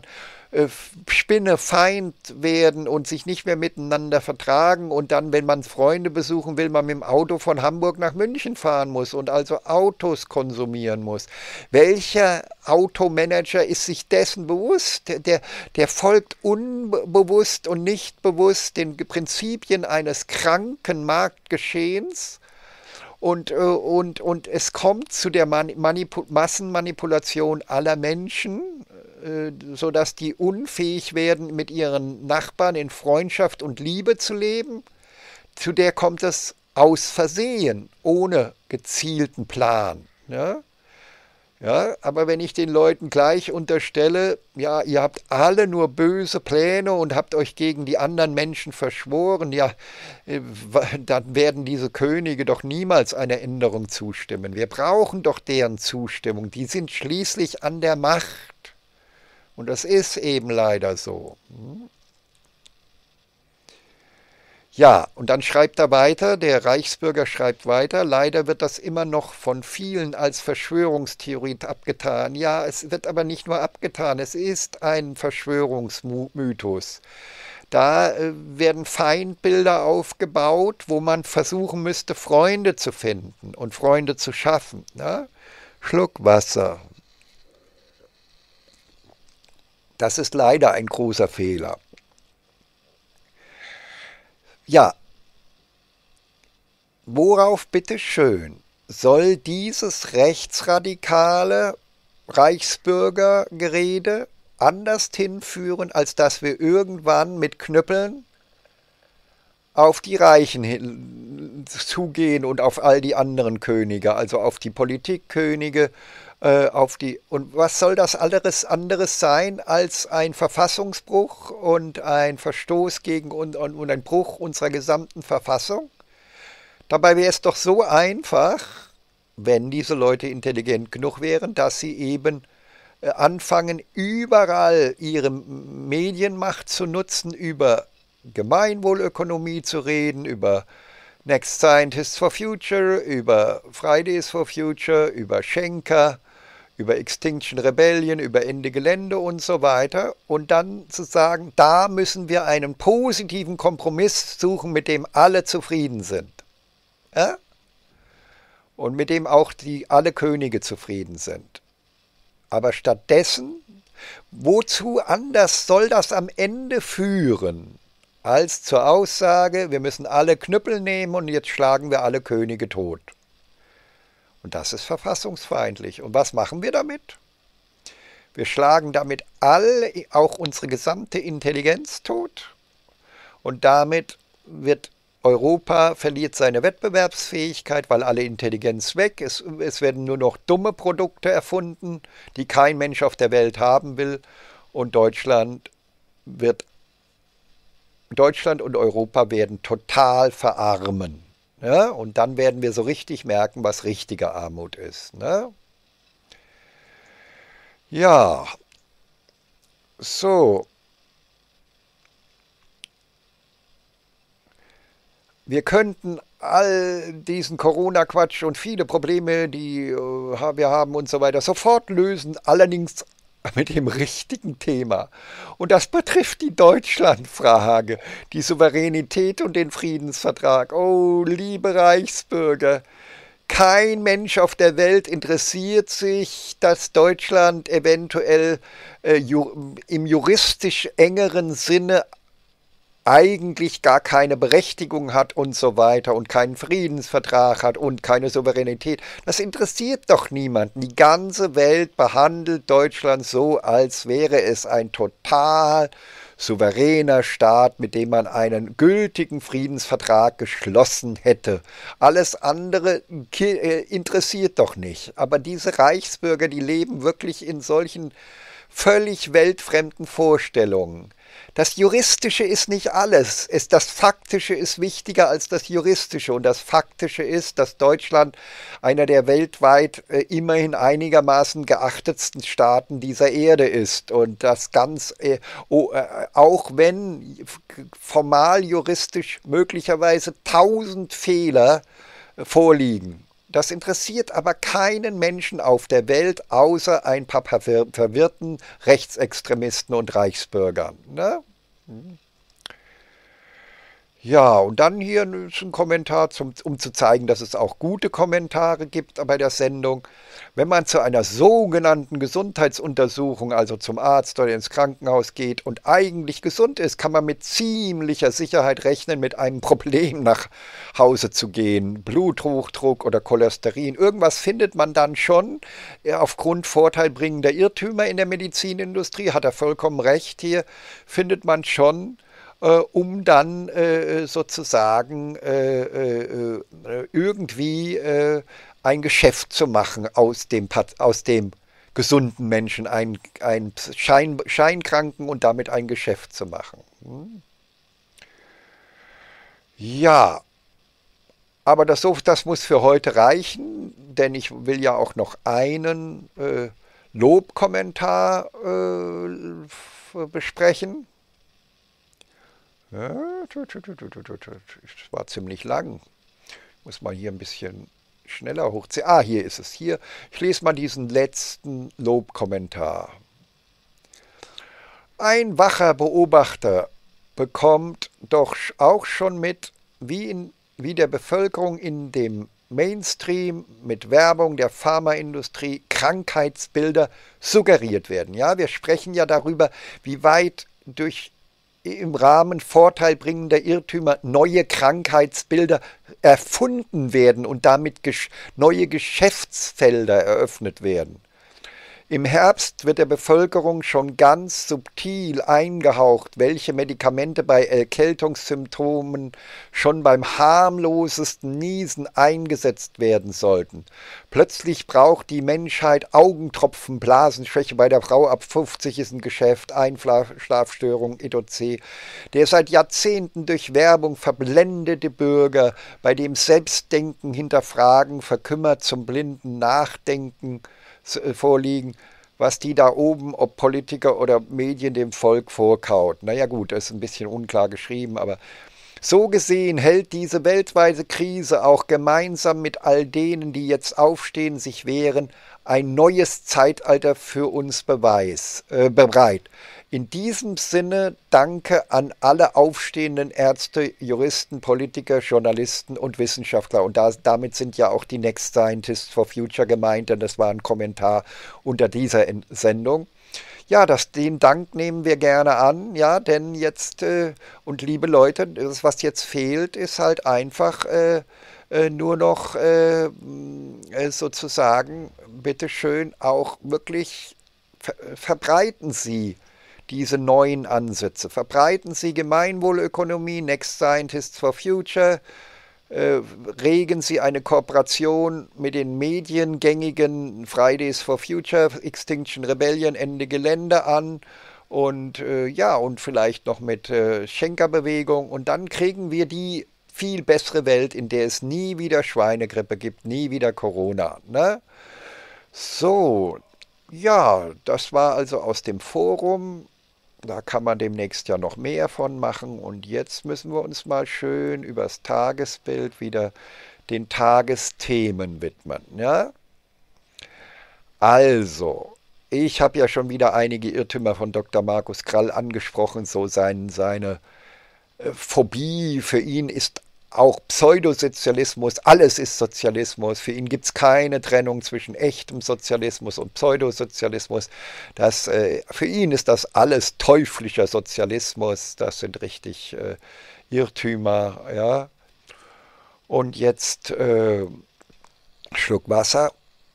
Spinnefeind werden und sich nicht mehr miteinander vertragen und dann, wenn man Freunde besuchen will, man mit dem Auto von Hamburg nach München fahren muss und also Autos konsumieren muss. Welcher Automanager ist sich dessen bewusst? Der folgt unbewusst und nicht bewusst den Prinzipien eines kranken Marktgeschehens. Und es kommt zu der Massenmanipulation aller Menschen, sodass die unfähig werden, mit ihren Nachbarn in Freundschaft und Liebe zu leben. Zu der kommt es aus Versehen, ohne gezielten Plan. Ja? Ja, aber wenn ich den Leuten gleich unterstelle, ja, ihr habt alle nur böse Pläne und habt euch gegen die anderen Menschen verschworen, ja, dann werden diese Könige doch niemals einer Änderung zustimmen. Wir brauchen doch deren Zustimmung. Die sind schließlich an der Macht. Und das ist eben leider so. Ja, und dann schreibt er weiter, der Reichsbürger schreibt weiter, leider wird das immer noch von vielen als Verschwörungstheorie abgetan. Ja, es wird aber nicht nur abgetan, es ist ein Verschwörungsmythos. Da werden Feindbilder aufgebaut, wo man versuchen müsste, Freunde zu finden und Freunde zu schaffen. Ne? Schluck Wasser. Das ist leider ein großer Fehler. Ja, worauf bitteschön soll dieses rechtsradikale Reichsbürgergerede anders hinführen, als dass wir irgendwann mit Knüppeln auf die Reichen zugehen und auf all die anderen Könige, also auf die Politikkönige, und was soll das anderes sein als ein Verfassungsbruch und ein Verstoß gegen und ein Bruch unserer gesamten Verfassung? Dabei wäre es doch so einfach, wenn diese Leute intelligent genug wären, dass sie eben anfangen, überall ihre Medienmacht zu nutzen, über Gemeinwohlökonomie zu reden, über Next Scientists for Future, über Fridays for Future, über Schenker, über Extinction Rebellion, über Ende Gelände und so weiter. Und dann zu sagen, da müssen wir einen positiven Kompromiss suchen, mit dem alle zufrieden sind. Ja? Und mit dem auch alle Könige zufrieden sind. Aber stattdessen, wozu anders soll das am Ende führen, als zur Aussage, wir müssen alle Knüppel nehmen und jetzt schlagen wir alle Könige tot. Und das ist verfassungsfeindlich. Und was machen wir damit? Wir schlagen damit all, auch unsere gesamte Intelligenz tot. Und damit wird Europa verliert seine Wettbewerbsfähigkeit, weil alle Intelligenz weg ist. Es werden nur noch dumme Produkte erfunden, die kein Mensch auf der Welt haben will. Und Deutschland und Europa werden total verarmen. Ne? Und dann werden wir so richtig merken, was richtige Armut ist. Ne? Ja, so. Wir könnten all diesen Corona-Quatsch und viele Probleme, die wir haben und so weiter, sofort lösen, allerdings mit dem richtigen Thema. Und das betrifft die Deutschlandfrage, die Souveränität und den Friedensvertrag. Oh, liebe Reichsbürger, kein Mensch auf der Welt interessiert sich, dass Deutschland eventuell im juristisch engeren Sinne eigentlich gar keine Berechtigung hat und so weiter und keinen Friedensvertrag hat und keine Souveränität. Das interessiert doch niemanden. Die ganze Welt behandelt Deutschland so, als wäre es ein total souveräner Staat, mit dem man einen gültigen Friedensvertrag geschlossen hätte. Alles andere interessiert doch nicht. Aber diese Reichsbürger, die leben wirklich in solchen völlig weltfremden Vorstellungen. Das Juristische ist nicht alles. Das Faktische ist wichtiger als das Juristische. Und das Faktische ist, dass Deutschland einer der weltweit immerhin einigermaßen geachtetsten Staaten dieser Erde ist. Und das auch wenn formal juristisch möglicherweise 1000 Fehler vorliegen. Das interessiert aber keinen Menschen auf der Welt, außer ein paar verwirrten Rechtsextremisten und Reichsbürgern. Ne? Ja, und dann hier ist ein Kommentar, um zu zeigen, dass es auch gute Kommentare gibt bei der Sendung. Wenn man zu einer sogenannten Gesundheitsuntersuchung, also zum Arzt oder ins Krankenhaus geht und eigentlich gesund ist, kann man mit ziemlicher Sicherheit rechnen, mit einem Problem nach Hause zu gehen. Bluthochdruck oder Cholesterin, irgendwas findet man dann schon. Aufgrund vorteilbringender Irrtümer in der Medizinindustrie, hat er vollkommen recht hier, findet man schon, um dann sozusagen irgendwie ein Geschäft zu machen aus dem gesunden Menschen, ein Scheinkranken und damit ein Geschäft zu machen. Ja, aber das muss für heute reichen, denn ich will ja auch noch einen Lobkommentar besprechen. Ja, das war ziemlich lang. Muss mal hier ein bisschen schneller hochziehen. Ah, hier ist es. Hier. Ich lese mal diesen letzten Lobkommentar. Ein wacher Beobachter bekommt doch auch schon mit, wie der Bevölkerung in dem Mainstream mit Werbung der Pharmaindustrie Krankheitsbilder suggeriert werden. Ja, wir sprechen ja darüber, wie weit im Rahmen vorteilbringender Irrtümer neue Krankheitsbilder erfunden werden und damit neue Geschäftsfelder eröffnet werden. Im Herbst wird der Bevölkerung schon ganz subtil eingehaucht, welche Medikamente bei Erkältungssymptomen schon beim harmlosesten Niesen eingesetzt werden sollten. Plötzlich braucht die Menschheit Augentropfen, Blasenschwäche bei der Frau ab 50 ist ein Geschäft, Einschlafstörung, etc. Der seit Jahrzehnten durch Werbung verblendete Bürger, bei dem Selbstdenken, Hinterfragen, verkümmert zum blinden Nachdenken vorliegen, was die da oben, ob Politiker oder Medien, dem Volk vorkaut. Naja gut, das ist ein bisschen unklar geschrieben, aber so gesehen hält diese weltweite Krise auch gemeinsam mit all denen, die jetzt aufstehen, sich wehren, ein neues Zeitalter für uns bereit. In diesem Sinne danke an alle aufstehenden Ärzte, Juristen, Politiker, Journalisten und Wissenschaftler. Und damit sind ja auch die Next Scientists for Future gemeint, denn das war ein Kommentar unter dieser Sendung. Ja, den Dank nehmen wir gerne an, ja, denn jetzt, und liebe Leute, das, was jetzt fehlt, ist halt einfach nur noch sozusagen, bitteschön, auch wirklich verbreiten Sie diese neuen Ansätze, verbreiten Sie Gemeinwohlökonomie, Next Scientists for Future, regen Sie eine Kooperation mit den mediengängigen Fridays for Future, Extinction Rebellion, Ende Gelände an und ja, und vielleicht noch mit Schenkerbewegung und dann kriegen wir die viel bessere Welt, in der es nie wieder Schweinegrippe gibt, nie wieder Corona. Ne? So, ja, das war also aus dem Forum. Da kann man demnächst ja noch mehr von machen. Und jetzt müssen wir uns mal schön übers Tagesbild wieder den Tagesthemen widmen. Ja? Also, ich habe ja schon wieder einige Irrtümer von Dr. Markus Krall angesprochen, so seine Phobie. Für ihn ist auch Pseudosozialismus, alles ist Sozialismus. Für ihn gibt es keine Trennung zwischen echtem Sozialismus und Pseudosozialismus. Für ihn ist das alles teuflischer Sozialismus. Das sind richtig Irrtümer. Ja. Und jetzt Schluck Wasser.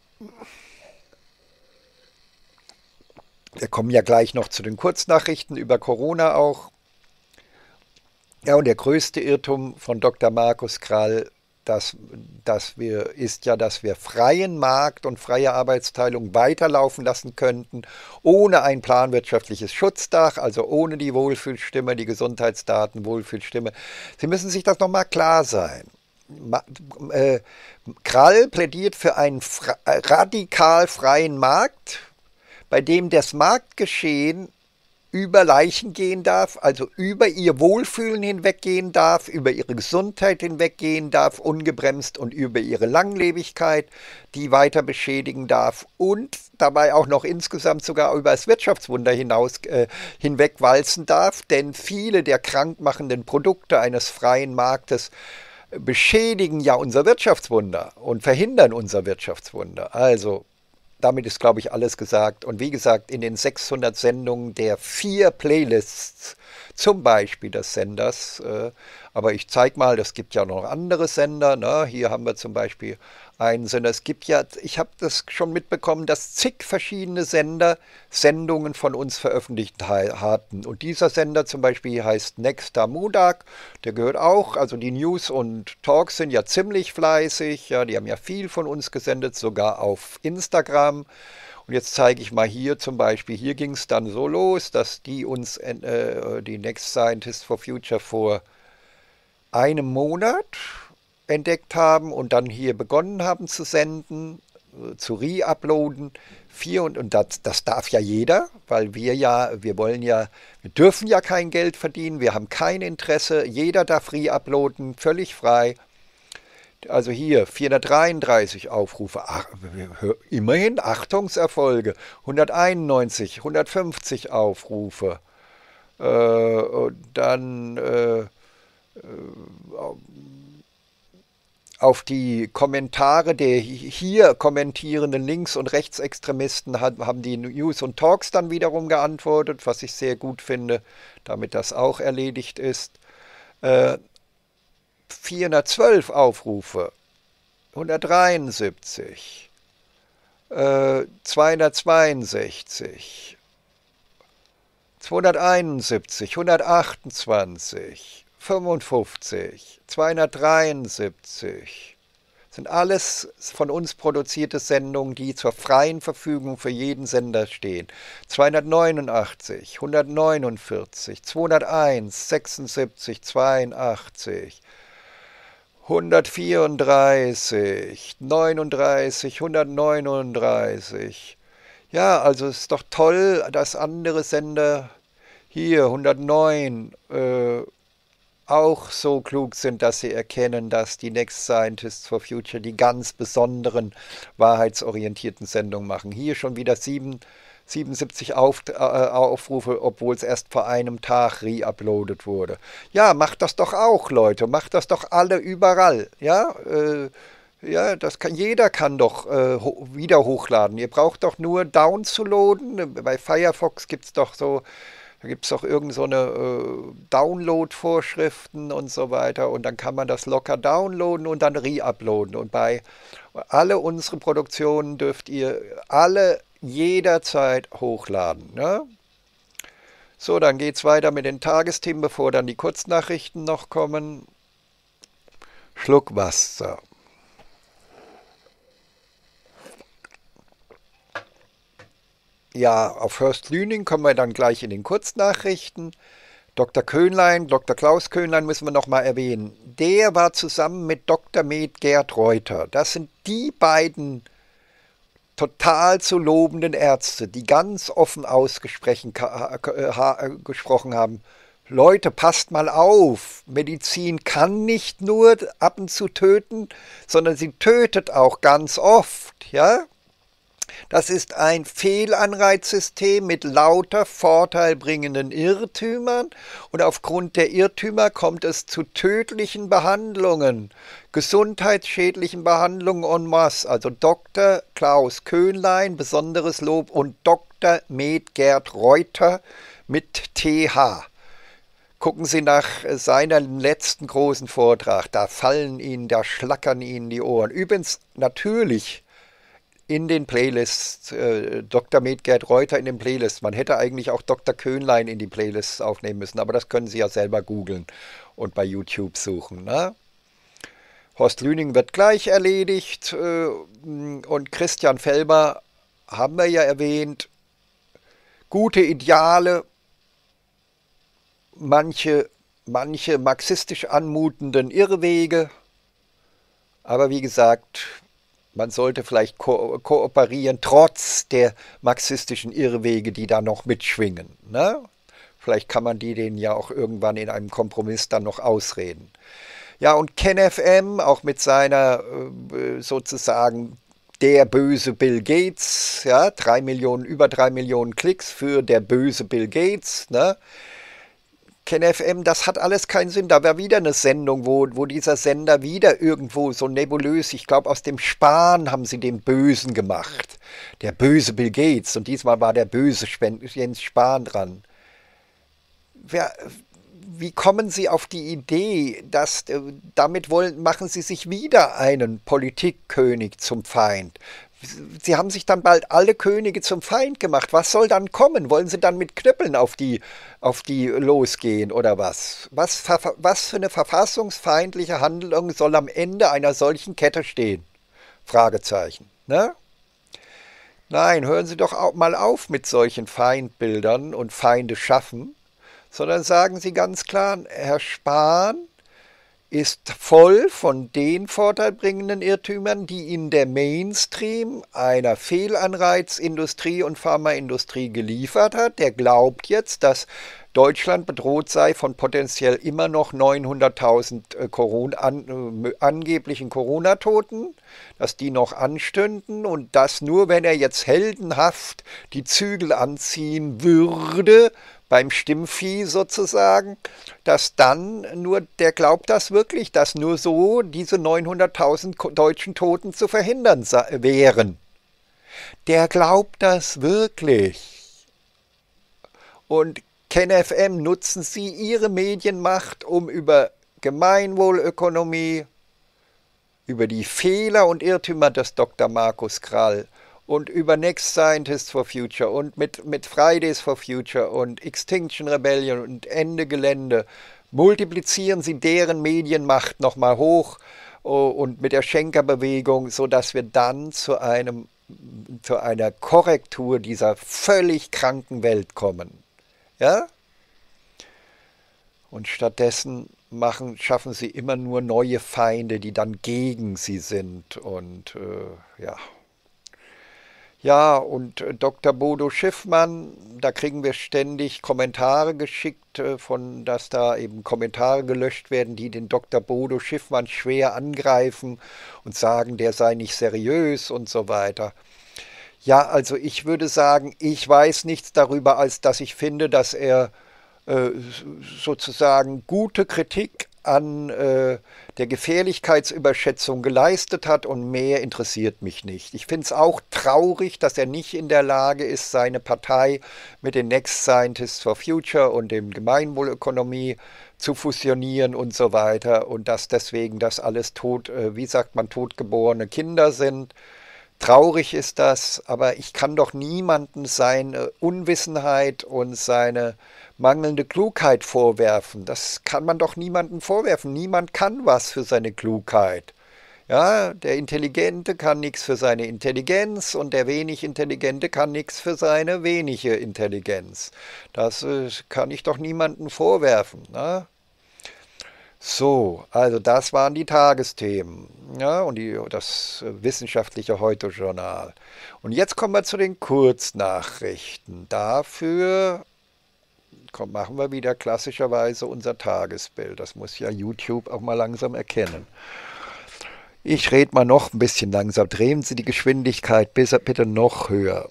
Wir kommen ja gleich noch zu den Kurznachrichten über Corona auch. Ja, und der größte Irrtum von Dr. Markus Krall, ist ja, dass wir freien Markt und freie Arbeitsteilung weiterlaufen lassen könnten, ohne ein planwirtschaftliches Schutzdach, also ohne die Wohlfühlstimme, die Gesundheitsdaten, Wohlfühlstimme. Sie müssen sich das nochmal klar sein. Krall plädiert für einen radikal freien Markt, bei dem das Marktgeschehen über Leichen gehen darf, also über ihr Wohlfühlen hinweggehen darf, über ihre Gesundheit hinweggehen darf, ungebremst und über ihre Langlebigkeit, die weiter beschädigen darf und dabei auch noch insgesamt sogar über das Wirtschaftswunder hinwegwalzen darf, denn viele der krankmachenden Produkte eines freien Marktes beschädigen ja unser Wirtschaftswunder und verhindern unser Wirtschaftswunder. Also damit ist, glaube ich, alles gesagt. Und wie gesagt, in den 600 Sendungen der 4 Playlists, zum Beispiel des Senders, aber ich zeige mal, es gibt ja noch andere Sender. Ne? Hier haben wir zum Beispiel einen Sender. Es gibt ja, ich habe das schon mitbekommen, dass zig verschiedene Sender Sendungen von uns veröffentlicht hatten. Und dieser Sender zum Beispiel heißt Nexta Mudak. Der gehört auch, also die News und Talks sind ja ziemlich fleißig. Ja, die haben ja viel von uns gesendet, sogar auf Instagram. Und jetzt zeige ich mal hier zum Beispiel, hier ging es dann so los, dass die uns, die Next Scientists for Future, vor einem Monat entdeckt haben und dann hier begonnen haben zu senden, zu re-uploaden. Und das darf ja jeder, weil wir dürfen ja kein Geld verdienen, wir haben kein Interesse, jeder darf re-uploaden, völlig frei. Also hier 433 Aufrufe, immerhin Achtungserfolge, 191, 150 Aufrufe. Dann auf die Kommentare der hier kommentierenden Links- und Rechtsextremisten haben die News und Talks dann wiederum geantwortet, was ich sehr gut finde, damit das auch erledigt ist. 412 Aufrufe, 173, 262, 271, 128, 55, 273. Sind alles von uns produzierte Sendungen, die zur freien Verfügung für jeden Sender stehen. 289, 149, 201, 76, 82, 134, 39, 139. Ja, also es ist doch toll, dass andere Sender hier 109 auch so klug sind, dass sie erkennen, dass die Next Scientists for Future die ganz besonderen wahrheitsorientierten Sendungen machen. Hier schon wieder 77 Aufrufe, obwohl es erst vor einem Tag re-uploadet wurde. Ja, macht das doch auch, Leute. Macht das doch alle überall. Ja, Ja, jeder kann doch wieder hochladen. Ihr braucht doch nur downzuladen. Bei Firefox gibt es doch so, da gibt es doch irgend so eine Download-Vorschriften und so weiter. Und dann kann man das locker downloaden und dann re-uploaden. Und bei alle unsere Produktionen dürft ihr alle jederzeit hochladen. Ne? So, dann geht's weiter mit den Tagesthemen, bevor dann die Kurznachrichten noch kommen. Schluck Wasser. Ja, auf First Lüning kommen wir dann gleich in den Kurznachrichten. Dr. Köhnlein, Dr. Klaus Köhnlein müssen wir noch mal erwähnen. Der war zusammen mit Dr. Med Gerd Reuter. Das sind die beiden total zu lobenden Ärzte, die ganz offen ausgesprochen haben. Leute, passt mal auf. Medizin kann nicht nur ab und zu töten, sondern sie tötet auch ganz oft, ja? Das ist ein Fehlanreizsystem mit lauter vorteilbringenden Irrtümern und aufgrund der Irrtümer kommt es zu tödlichen Behandlungen, gesundheitsschädlichen Behandlungen en masse. Also Dr. Klaus Köhnlein, besonderes Lob und Dr. Med Gerd Reuter mit TH. Gucken Sie nach seinem letzten großen Vortrag, da fallen Ihnen, da schlackern Ihnen die Ohren. Übrigens natürlich in den Playlists, Dr. Med Gerd Reuter in den Playlists. Man hätte eigentlich auch Dr. Köhnlein in die Playlists aufnehmen müssen, aber das können Sie ja selber googeln und bei YouTube suchen. Ne? Horst Lüning wird gleich erledigt und Christian Felber haben wir ja erwähnt. Gute Ideale, manche marxistisch anmutenden Irrwege, aber wie gesagt, man sollte vielleicht kooperieren, trotz der marxistischen Irrwege, die da noch mitschwingen. Ne? Vielleicht kann man denen ja auch irgendwann in einem Kompromiss dann noch ausreden. Ja, und KenFM, auch mit seiner sozusagen der böse Bill Gates, ja, über 3 Millionen Klicks für der böse Bill Gates, ne? KenFM, das hat alles keinen Sinn. Da war wieder eine Sendung, wo dieser Sender wieder irgendwo so nebulös, ich glaube aus dem Spahn haben sie den Bösen gemacht. Der böse Bill Gates und diesmal war der böse Jens Spahn dran. Wie kommen Sie auf die Idee, dass machen Sie sich wieder einen Politikkönig zum Feind? Sie haben sich dann bald alle Könige zum Feind gemacht. Was soll dann kommen? Wollen Sie dann mit Knüppeln auf die losgehen oder was? Was für eine verfassungsfeindliche Handlung soll am Ende einer solchen Kette stehen? Fragezeichen. Ne? Nein, hören Sie doch auch mal auf mit solchen Feindbildern und Feinde schaffen, sondern sagen Sie ganz klar, Herr Spahn ist voll von den vorteilbringenden Irrtümern, die Ihnen der Mainstream einer Fehlanreizindustrie und Pharmaindustrie geliefert hat. Der glaubt jetzt, dass Deutschland bedroht sei von potenziell immer noch 900.000 angeblichen Corona-Toten, dass die noch anstünden und dass nur wenn er jetzt heldenhaft die Zügel anziehen würde, beim Stimmvieh sozusagen, dass dann nur, der glaubt das wirklich, dass nur so diese 900.000 deutschen Toten zu verhindern wären. Der glaubt das wirklich. Und KenFM, nutzen Sie Ihre Medienmacht, um über Gemeinwohlökonomie, über die Fehler und Irrtümer des Dr. Markus Krall und über Next Scientists for Future und mit Fridays for Future und Extinction Rebellion und Ende Gelände, multiplizieren Sie deren Medienmacht nochmal hoch und mit der Schenkerbewegung, sodass wir dann zu einer Korrektur dieser völlig kranken Welt kommen. Ja? Und stattdessen schaffen Sie immer nur neue Feinde, die dann gegen Sie sind und ja. Ja, und Dr. Bodo Schiffmann, da kriegen wir ständig Kommentare geschickt, dass da eben Kommentare gelöscht werden, die den Dr. Bodo Schiffmann schwer angreifen und sagen, der sei nicht seriös und so weiter. Ja, also ich würde sagen, ich weiß nichts darüber, als dass ich finde, dass er sozusagen gute Kritik an der Gefährlichkeitsüberschätzung geleistet hat und mehr interessiert mich nicht. Ich finde es auch traurig, dass er nicht in der Lage ist, seine Partei mit den Next Scientists for Future und dem Gemeinwohlökonomie zu fusionieren und so weiter und dass deswegen das alles wie sagt man, totgeborene Kinder sind. Traurig ist das, aber ich kann doch niemanden seine Unwissenheit und seine mangelnde Klugheit vorwerfen. Das kann man doch niemandem vorwerfen. Niemand kann was für seine Klugheit. Ja, der Intelligente kann nichts für seine Intelligenz und der wenig Intelligente kann nichts für seine wenige Intelligenz. Das kann ich doch niemandem vorwerfen. Ne? So, also das waren die Tagesthemen, ja, und das wissenschaftliche Heute-Journal. Und jetzt kommen wir zu den Kurznachrichten. Dafür machen wir wieder klassischerweise unser Tagesbild. Das muss ja YouTube auch mal langsam erkennen. Ich rede mal noch ein bisschen langsam. Drehen Sie die Geschwindigkeit bitte noch höher.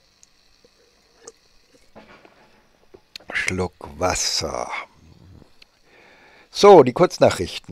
Schluck Wasser. So, die Kurznachrichten.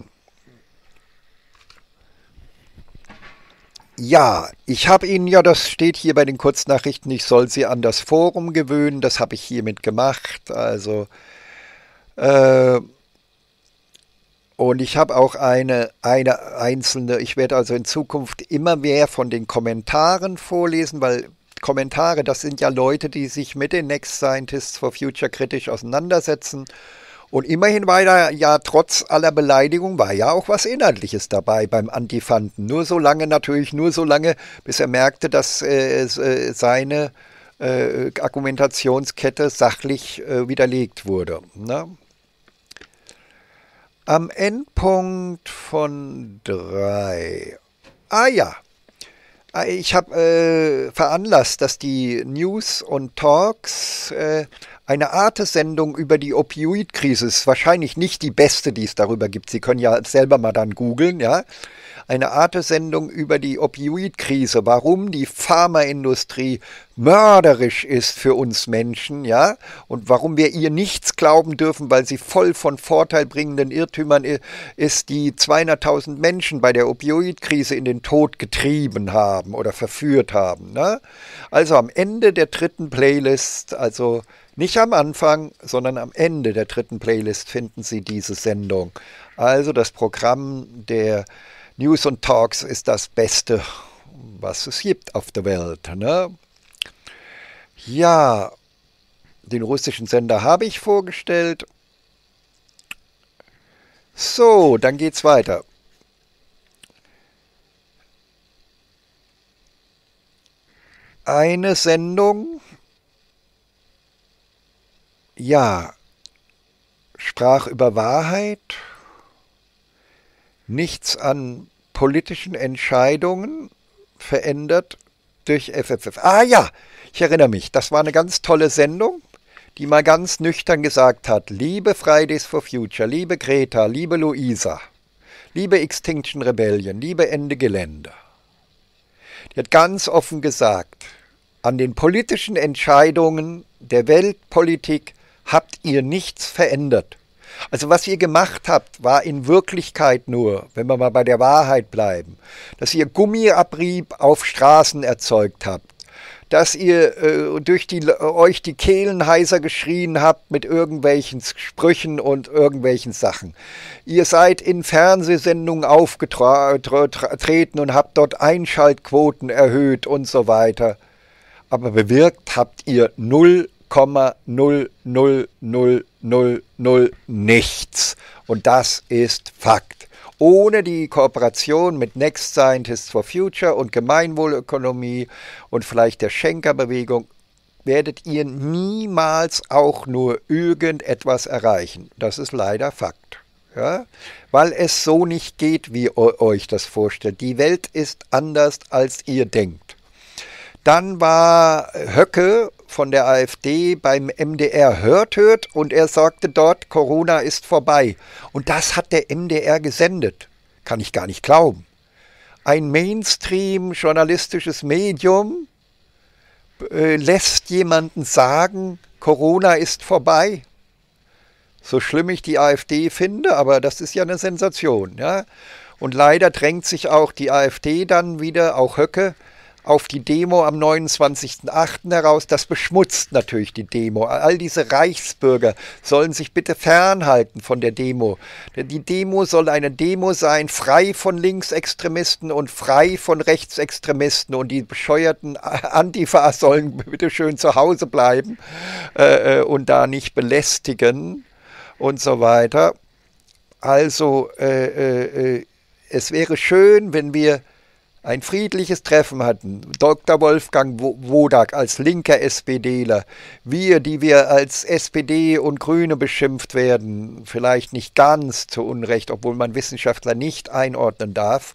Ja, ich habe Ihnen ja, das steht hier bei den Kurznachrichten, ich soll Sie an das Forum gewöhnen, das habe ich hiermit gemacht. Also, äh, und ich habe auch eine einzelne, ich werde also in Zukunft immer mehr von den Kommentaren vorlesen, weil Kommentare, das sind ja Leute, die sich mit den Next Scientists for Future kritisch auseinandersetzen. Und immerhin war da ja trotz aller Beleidigung war ja auch was Inhaltliches dabei beim Antifanten. Nur so lange, bis er merkte, dass seine Argumentationskette sachlich widerlegt wurde. Ne? Am Endpunkt von 3. Ah ja, ich habe veranlasst, dass die News und Talks eine Arte-Sendung über die Opioid-Krise ist. Wahrscheinlich nicht die beste, die es darüber gibt. Sie können ja selber mal dann googeln, ja. Eine Arte-Sendung über die Opioid-Krise, warum die Pharmaindustrie mörderisch ist für uns Menschen, ja, und warum wir ihr nichts glauben dürfen, weil sie voll von vorteilbringenden Irrtümern ist, die 200.000 Menschen bei der Opioid-Krise in den Tod getrieben haben oder verführt haben. Ne? Also am Ende der dritten Playlist, also nicht am Anfang, sondern am Ende der dritten Playlist finden Sie diese Sendung. Also das Programm der News und Talks ist das Beste, was es gibt auf der Welt. Ne? Ja, den russischen Sender habe ich vorgestellt. So, dann geht's weiter. Eine Sendung, ja, sprach über Wahrheit. Nichts an politischen Entscheidungen verändert durch FFF. Ah ja, ich erinnere mich, das war eine ganz tolle Sendung, die mal ganz nüchtern gesagt hat, liebe Fridays for Future, liebe Greta, liebe Luisa, liebe Extinction Rebellion, liebe Ende Gelände. Die hat ganz offen gesagt, an den politischen Entscheidungen der Weltpolitik habt ihr nichts verändert. Also was ihr gemacht habt, war in Wirklichkeit nur, wenn wir mal bei der Wahrheit bleiben, dass ihr Gummiabrieb auf Straßen erzeugt habt, dass ihr euch die Kehlen heiser geschrien habt mit irgendwelchen Sprüchen und irgendwelchen Sachen. Ihr seid in Fernsehsendungen aufgetreten und habt dort Einschaltquoten erhöht und so weiter. Aber bewirkt habt ihr 0,00000 nichts. Und das ist Fakt. Ohne die Kooperation mit Next Scientists for Future und Gemeinwohlökonomie und vielleicht der Schenker-Bewegung werdet ihr niemals auch nur irgendetwas erreichen. Das ist leider Fakt. Ja? Weil es so nicht geht, wie ihr euch das vorstellt. Die Welt ist anders, als ihr denkt. Dann war Höcke von der AfD beim MDR hört und er sagte dort, Corona ist vorbei. Und das hat der MDR gesendet. Kann ich gar nicht glauben. Ein Mainstream-journalistisches Medium lässt jemanden sagen, Corona ist vorbei. So schlimm ich die AfD finde, aber das ist ja eine Sensation, ja. Und leider drängt sich auch die AfD dann wieder, auch Höcke, auf die Demo am 29.08. heraus. Das beschmutzt natürlich die Demo. All diese Reichsbürger sollen sich bitte fernhalten von der Demo. Denn die Demo soll eine Demo sein, frei von Linksextremisten und frei von Rechtsextremisten. Und die bescheuerten Antifa sollen bitte schön zu Hause bleiben und da nicht belästigen und so weiter. Also es wäre schön, wenn wir ein friedliches Treffen hatten. Dr. Wolfgang Wodak als linker SPDler, wir, die wir als SPD und Grüne beschimpft werden, vielleicht nicht ganz zu Unrecht, obwohl man Wissenschaftler nicht einordnen darf,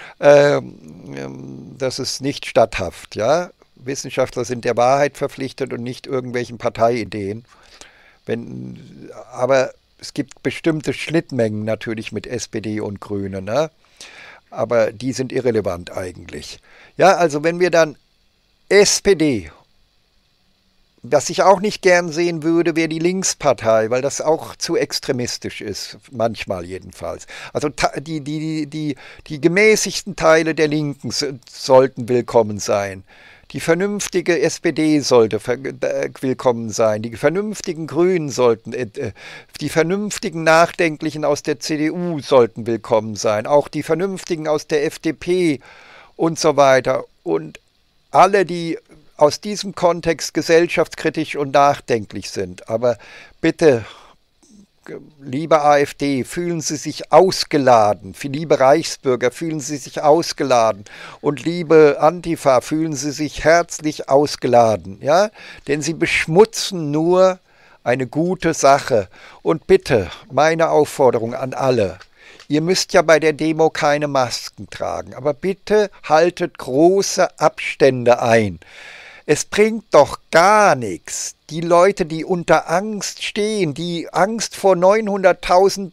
das ist nicht statthaft. Ja? Wissenschaftler sind der Wahrheit verpflichtet und nicht irgendwelchen Parteiideen. Aber es gibt bestimmte Schnittmengen natürlich mit SPD und Grüne, ne? Aber die sind irrelevant eigentlich. Ja, also wenn wir dann SPD, was ich auch nicht gern sehen würde, wäre die Linkspartei, weil das auch zu extremistisch ist, manchmal jedenfalls. Also die gemäßigten Teile der Linken sollten willkommen sein. Die vernünftige SPD sollte willkommen sein. Die vernünftigen Grünen sollten, die vernünftigen Nachdenklichen aus der CDU sollten willkommen sein. Auch die vernünftigen aus der FDP und so weiter. Und alle, die aus diesem Kontext gesellschaftskritisch und nachdenklich sind. Aber bitte, liebe AfD, fühlen Sie sich ausgeladen. Liebe Reichsbürger, fühlen Sie sich ausgeladen. Und liebe Antifa, fühlen Sie sich herzlich ausgeladen. Ja? Denn Sie beschmutzen nur eine gute Sache. Und bitte, meine Aufforderung an alle. Ihr müsst ja bei der Demo keine Masken tragen. Aber bitte haltet große Abstände ein. Es bringt doch gar nichts. Die Leute, die unter Angst stehen, die Angst vor 900.000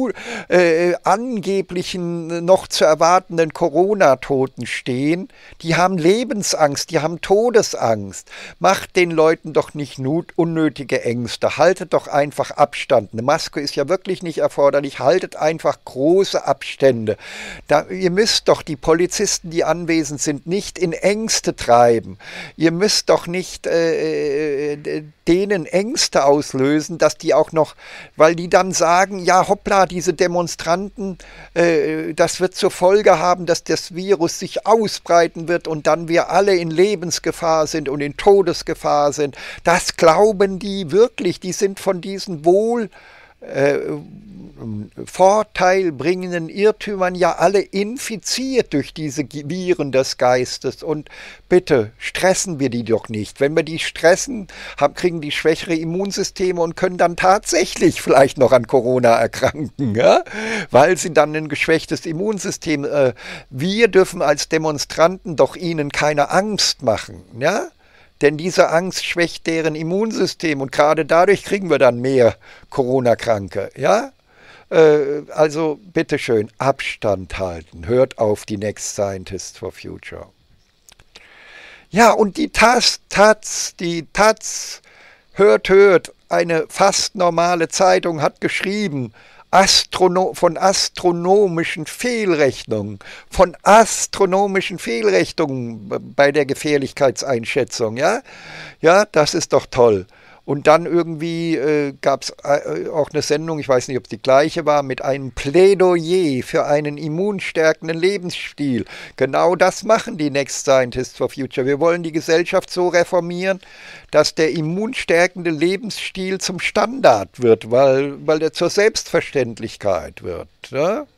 angeblichen noch zu erwartenden Corona-Toten stehen, die haben Lebensangst, die haben Todesangst. Macht den Leuten doch nicht unnötige Ängste. Haltet doch einfach Abstand. Eine Maske ist ja wirklich nicht erforderlich. Haltet einfach große Abstände. Ihr müsst doch die Polizisten, die anwesend sind, nicht in Ängste treiben. Ihr müsst doch nicht denen Ängste auslösen, dass die auch noch, weil die dann sagen, ja hoppla, diese Demonstranten, das wird zur Folge haben, dass das Virus sich ausbreiten wird und dann wir alle in Lebensgefahr sind und in Todesgefahr sind. Das glauben die wirklich, die sind von diesen vorteilbringenden Irrtümern ja alle infiziert durch diese Viren des Geistes. Und bitte, stressen wir die doch nicht. Wenn wir die stressen, kriegen die schwächere Immunsysteme und können dann tatsächlich vielleicht noch an Corona erkranken, ja? Weil sie dann ein geschwächtes Immunsystem, wir dürfen als Demonstranten doch ihnen keine Angst machen, ja? Denn diese Angst schwächt deren Immunsystem und gerade dadurch kriegen wir dann mehr Corona-Kranke, ja? Also bitteschön, Abstand halten. Hört auf die Next Scientists for Future. Ja, und die Taz, hört, eine fast normale Zeitung hat geschrieben, von astronomischen Fehlrechnungen bei der Gefährlichkeitseinschätzung, ja? Ja, das ist doch toll. Und dann irgendwie gab es auch eine Sendung, ich weiß nicht, ob es die gleiche war, mit einem Plädoyer für einen immunstärkenden Lebensstil. Genau das machen die Next Scientists for Future. Wir wollen die Gesellschaft so reformieren, dass der immunstärkende Lebensstil zum Standard wird, weil er zur Selbstverständlichkeit wird. Ne?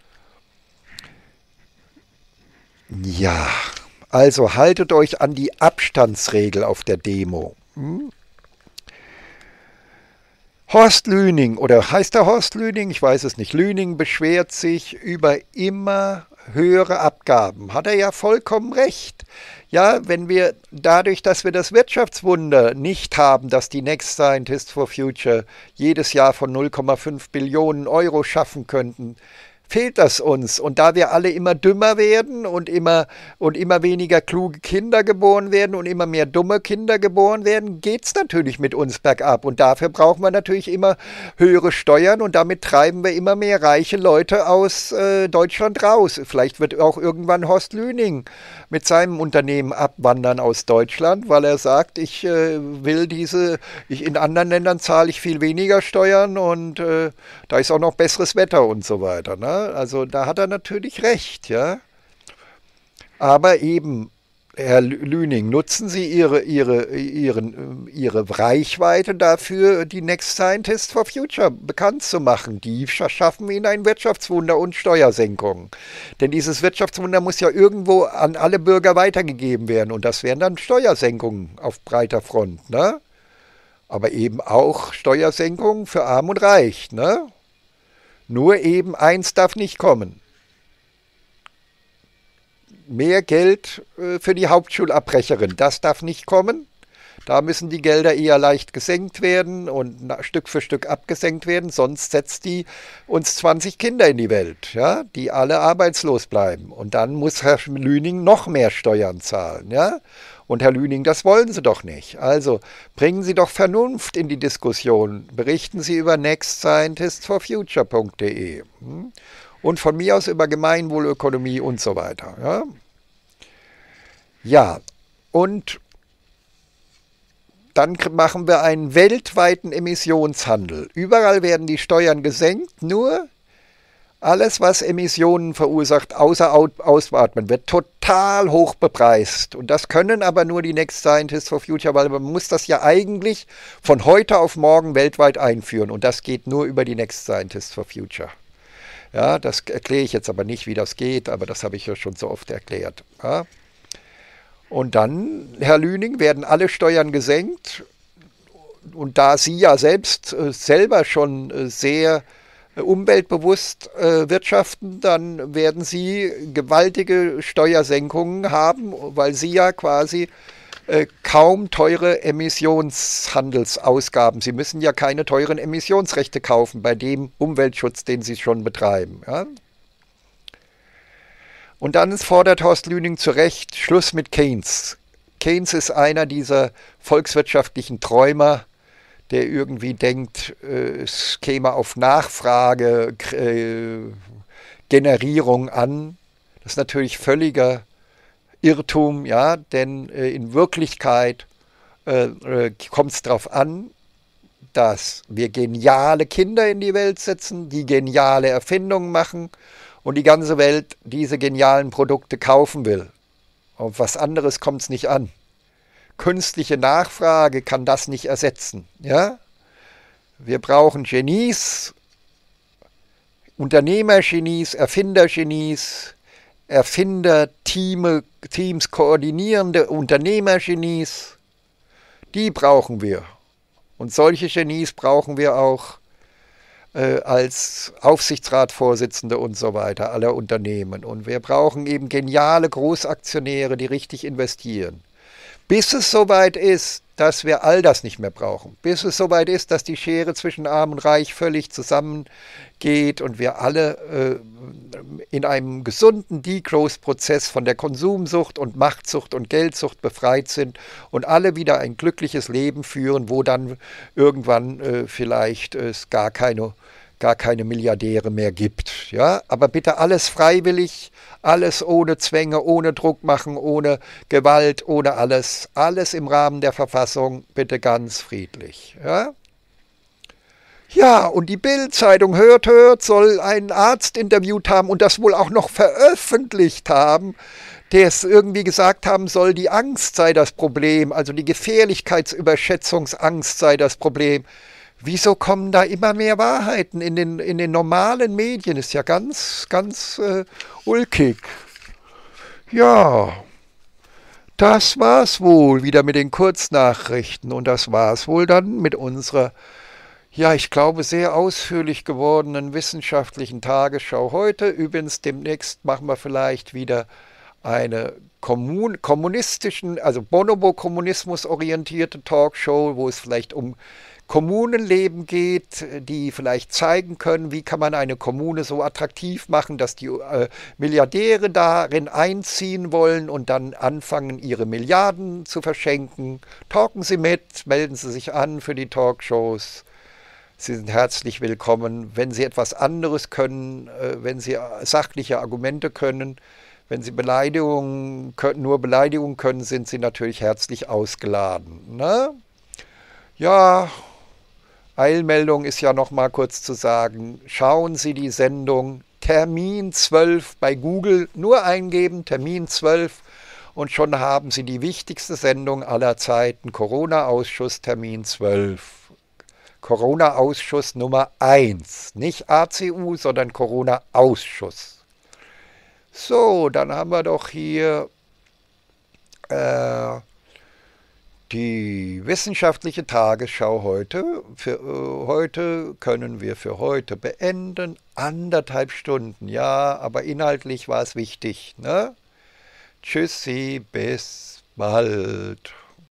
Ja, also haltet euch an die Abstandsregel auf der Demo. Horst Lüning, oder heißt er Horst Lüning? Ich weiß es nicht. Lüning beschwert sich über immer höhere Abgaben. Hat er ja vollkommen recht. Ja, wenn wir dadurch, dass wir das Wirtschaftswunder nicht haben, dass die Next Scientists for Future jedes Jahr von 0,5 Billionen Euro schaffen könnten, fehlt das uns. Und da wir alle immer dümmer werden und immer weniger kluge Kinder geboren werden und immer mehr dumme Kinder geboren werden, geht es natürlich mit uns bergab. Und dafür brauchen wir natürlich immer höhere Steuern und damit treiben wir immer mehr reiche Leute aus Deutschland raus. Vielleicht wird auch irgendwann Horst Lüning mit seinem Unternehmen abwandern aus Deutschland, weil er sagt, in anderen Ländern zahle ich viel weniger Steuern und da ist auch noch besseres Wetter und so weiter. Ne? Also da hat er natürlich recht, ja. Aber eben, Herr Lüning, nutzen Sie Ihre Reichweite dafür, die Next Scientists for Future bekannt zu machen. Die schaffen Ihnen ein Wirtschaftswunder und Steuersenkungen. Denn dieses Wirtschaftswunder muss ja irgendwo an alle Bürger weitergegeben werden. Und das wären dann Steuersenkungen auf breiter Front. Ne? Aber eben auch Steuersenkungen für Arm und Reich. Ne? Nur eben eins darf nicht kommen. Mehr Geld für die Hauptschulabbrecherin, das darf nicht kommen. Da müssen die Gelder eher leicht gesenkt werden und Stück für Stück abgesenkt werden, sonst setzt die uns 20 Kinder in die Welt, ja, die alle arbeitslos bleiben. Und dann muss Herr Lüning noch mehr Steuern zahlen, ja. Und Herr Lüning, das wollen Sie doch nicht. Also bringen Sie doch Vernunft in die Diskussion. Berichten Sie über nextscientistsforfuture.de. Und von mir aus über Gemeinwohlökonomie und so weiter. Ja, ja, und dann machen wir einen weltweiten Emissionshandel. Überall werden die Steuern gesenkt, nur alles, was Emissionen verursacht, außer Ausatmen, wird total hoch bepreist. Und das können aber nur die Next Scientists for Future, weil man muss das ja eigentlich von heute auf morgen weltweit einführen. Und das geht nur über die Next Scientists for Future. Ja, das erkläre ich jetzt aber nicht, wie das geht, aber das habe ich ja schon so oft erklärt. Ja. Und dann, Herr Lüning, werden alle Steuern gesenkt. Und da Sie ja selber schon sehr umweltbewusst wirtschaften, dann werden Sie gewaltige Steuersenkungen haben, weil Sie ja quasi kaum teure Emissionshandelsausgaben. Sie müssen ja keine teuren Emissionsrechte kaufen bei dem Umweltschutz, den Sie schon betreiben. Ja? Und dann fordert Horst Lüning zu Recht Schluss mit Keynes. Keynes ist einer dieser volkswirtschaftlichen Träumer, der irgendwie denkt, es käme auf Nachfrage, Generierung an. Das ist natürlich völliger Irrtum, ja, denn in Wirklichkeit kommt es darauf an, dass wir geniale Kinder in die Welt setzen, die geniale Erfindungen machen und die ganze Welt diese genialen Produkte kaufen will. Auf was anderes kommt es nicht an. Künstliche Nachfrage kann das nicht ersetzen. Ja? Wir brauchen Genies, Unternehmergenies, Erfindergenies, Teams koordinierende Unternehmergenies, die brauchen wir. Und solche Genies brauchen wir auch als Aufsichtsratsvorsitzende und so weiter aller Unternehmen. Und wir brauchen eben geniale Großaktionäre, die richtig investieren. Bis es soweit ist, dass wir all das nicht mehr brauchen. Bis es soweit ist, dass die Schere zwischen Arm und Reich völlig zusammengeht und wir alle in einem gesunden Degrowth-Prozess von der Konsumsucht und Machtsucht und Geldsucht befreit sind und alle wieder ein glückliches Leben führen, wo dann irgendwann vielleicht es gar keine Milliardäre mehr gibt. Ja? Aber bitte alles freiwillig, alles ohne Zwänge, ohne Druck machen, ohne Gewalt, ohne alles. Alles im Rahmen der Verfassung, bitte ganz friedlich. Ja, ja, und die Bild-Zeitung hört, soll einen Arzt interviewt haben und das wohl auch noch veröffentlicht haben, der es irgendwie gesagt haben soll, die Angst sei das Problem, also die Gefährlichkeitsüberschätzungsangst sei das Problem. Wieso kommen da immer mehr Wahrheiten in den normalen Medien? Ist ja ganz ulkig. Ja, das war's wohl wieder mit den Kurznachrichten und das war's wohl dann mit unserer, ja, ich glaube, sehr ausführlich gewordenen wissenschaftlichen Tagesschau heute. Übrigens, demnächst machen wir vielleicht wieder eine kommunistischen, also Bonobo-Kommunismus orientierte Talkshow, wo es vielleicht um Kommunenleben geht, die vielleicht zeigen können, wie kann man eine Kommune so attraktiv machen, dass die Milliardäre darin einziehen wollen und dann anfangen, ihre Milliarden zu verschenken. Talken Sie mit, melden Sie sich an für die Talkshows. Sie sind herzlich willkommen. Wenn Sie etwas anderes können, wenn Sie sachliche Argumente können, wenn Sie nur Beleidigungen können, sind Sie natürlich herzlich ausgeladen. Ne? Ja, Eilmeldung ist ja noch mal kurz zu sagen. Schauen Sie die Sendung Termin 12 bei Google, nur eingeben, Termin 12, und schon haben Sie die wichtigste Sendung aller Zeiten, Corona-Ausschuss Termin 12. Corona-Ausschuss Nummer 1, nicht ACU, sondern Corona-Ausschuss. So, dann haben wir doch hier die wissenschaftliche Tagesschau heute. Heute können wir für heute beenden. 1,5 Stunden, ja, aber inhaltlich war es wichtig. Ne? Tschüssi, bis bald.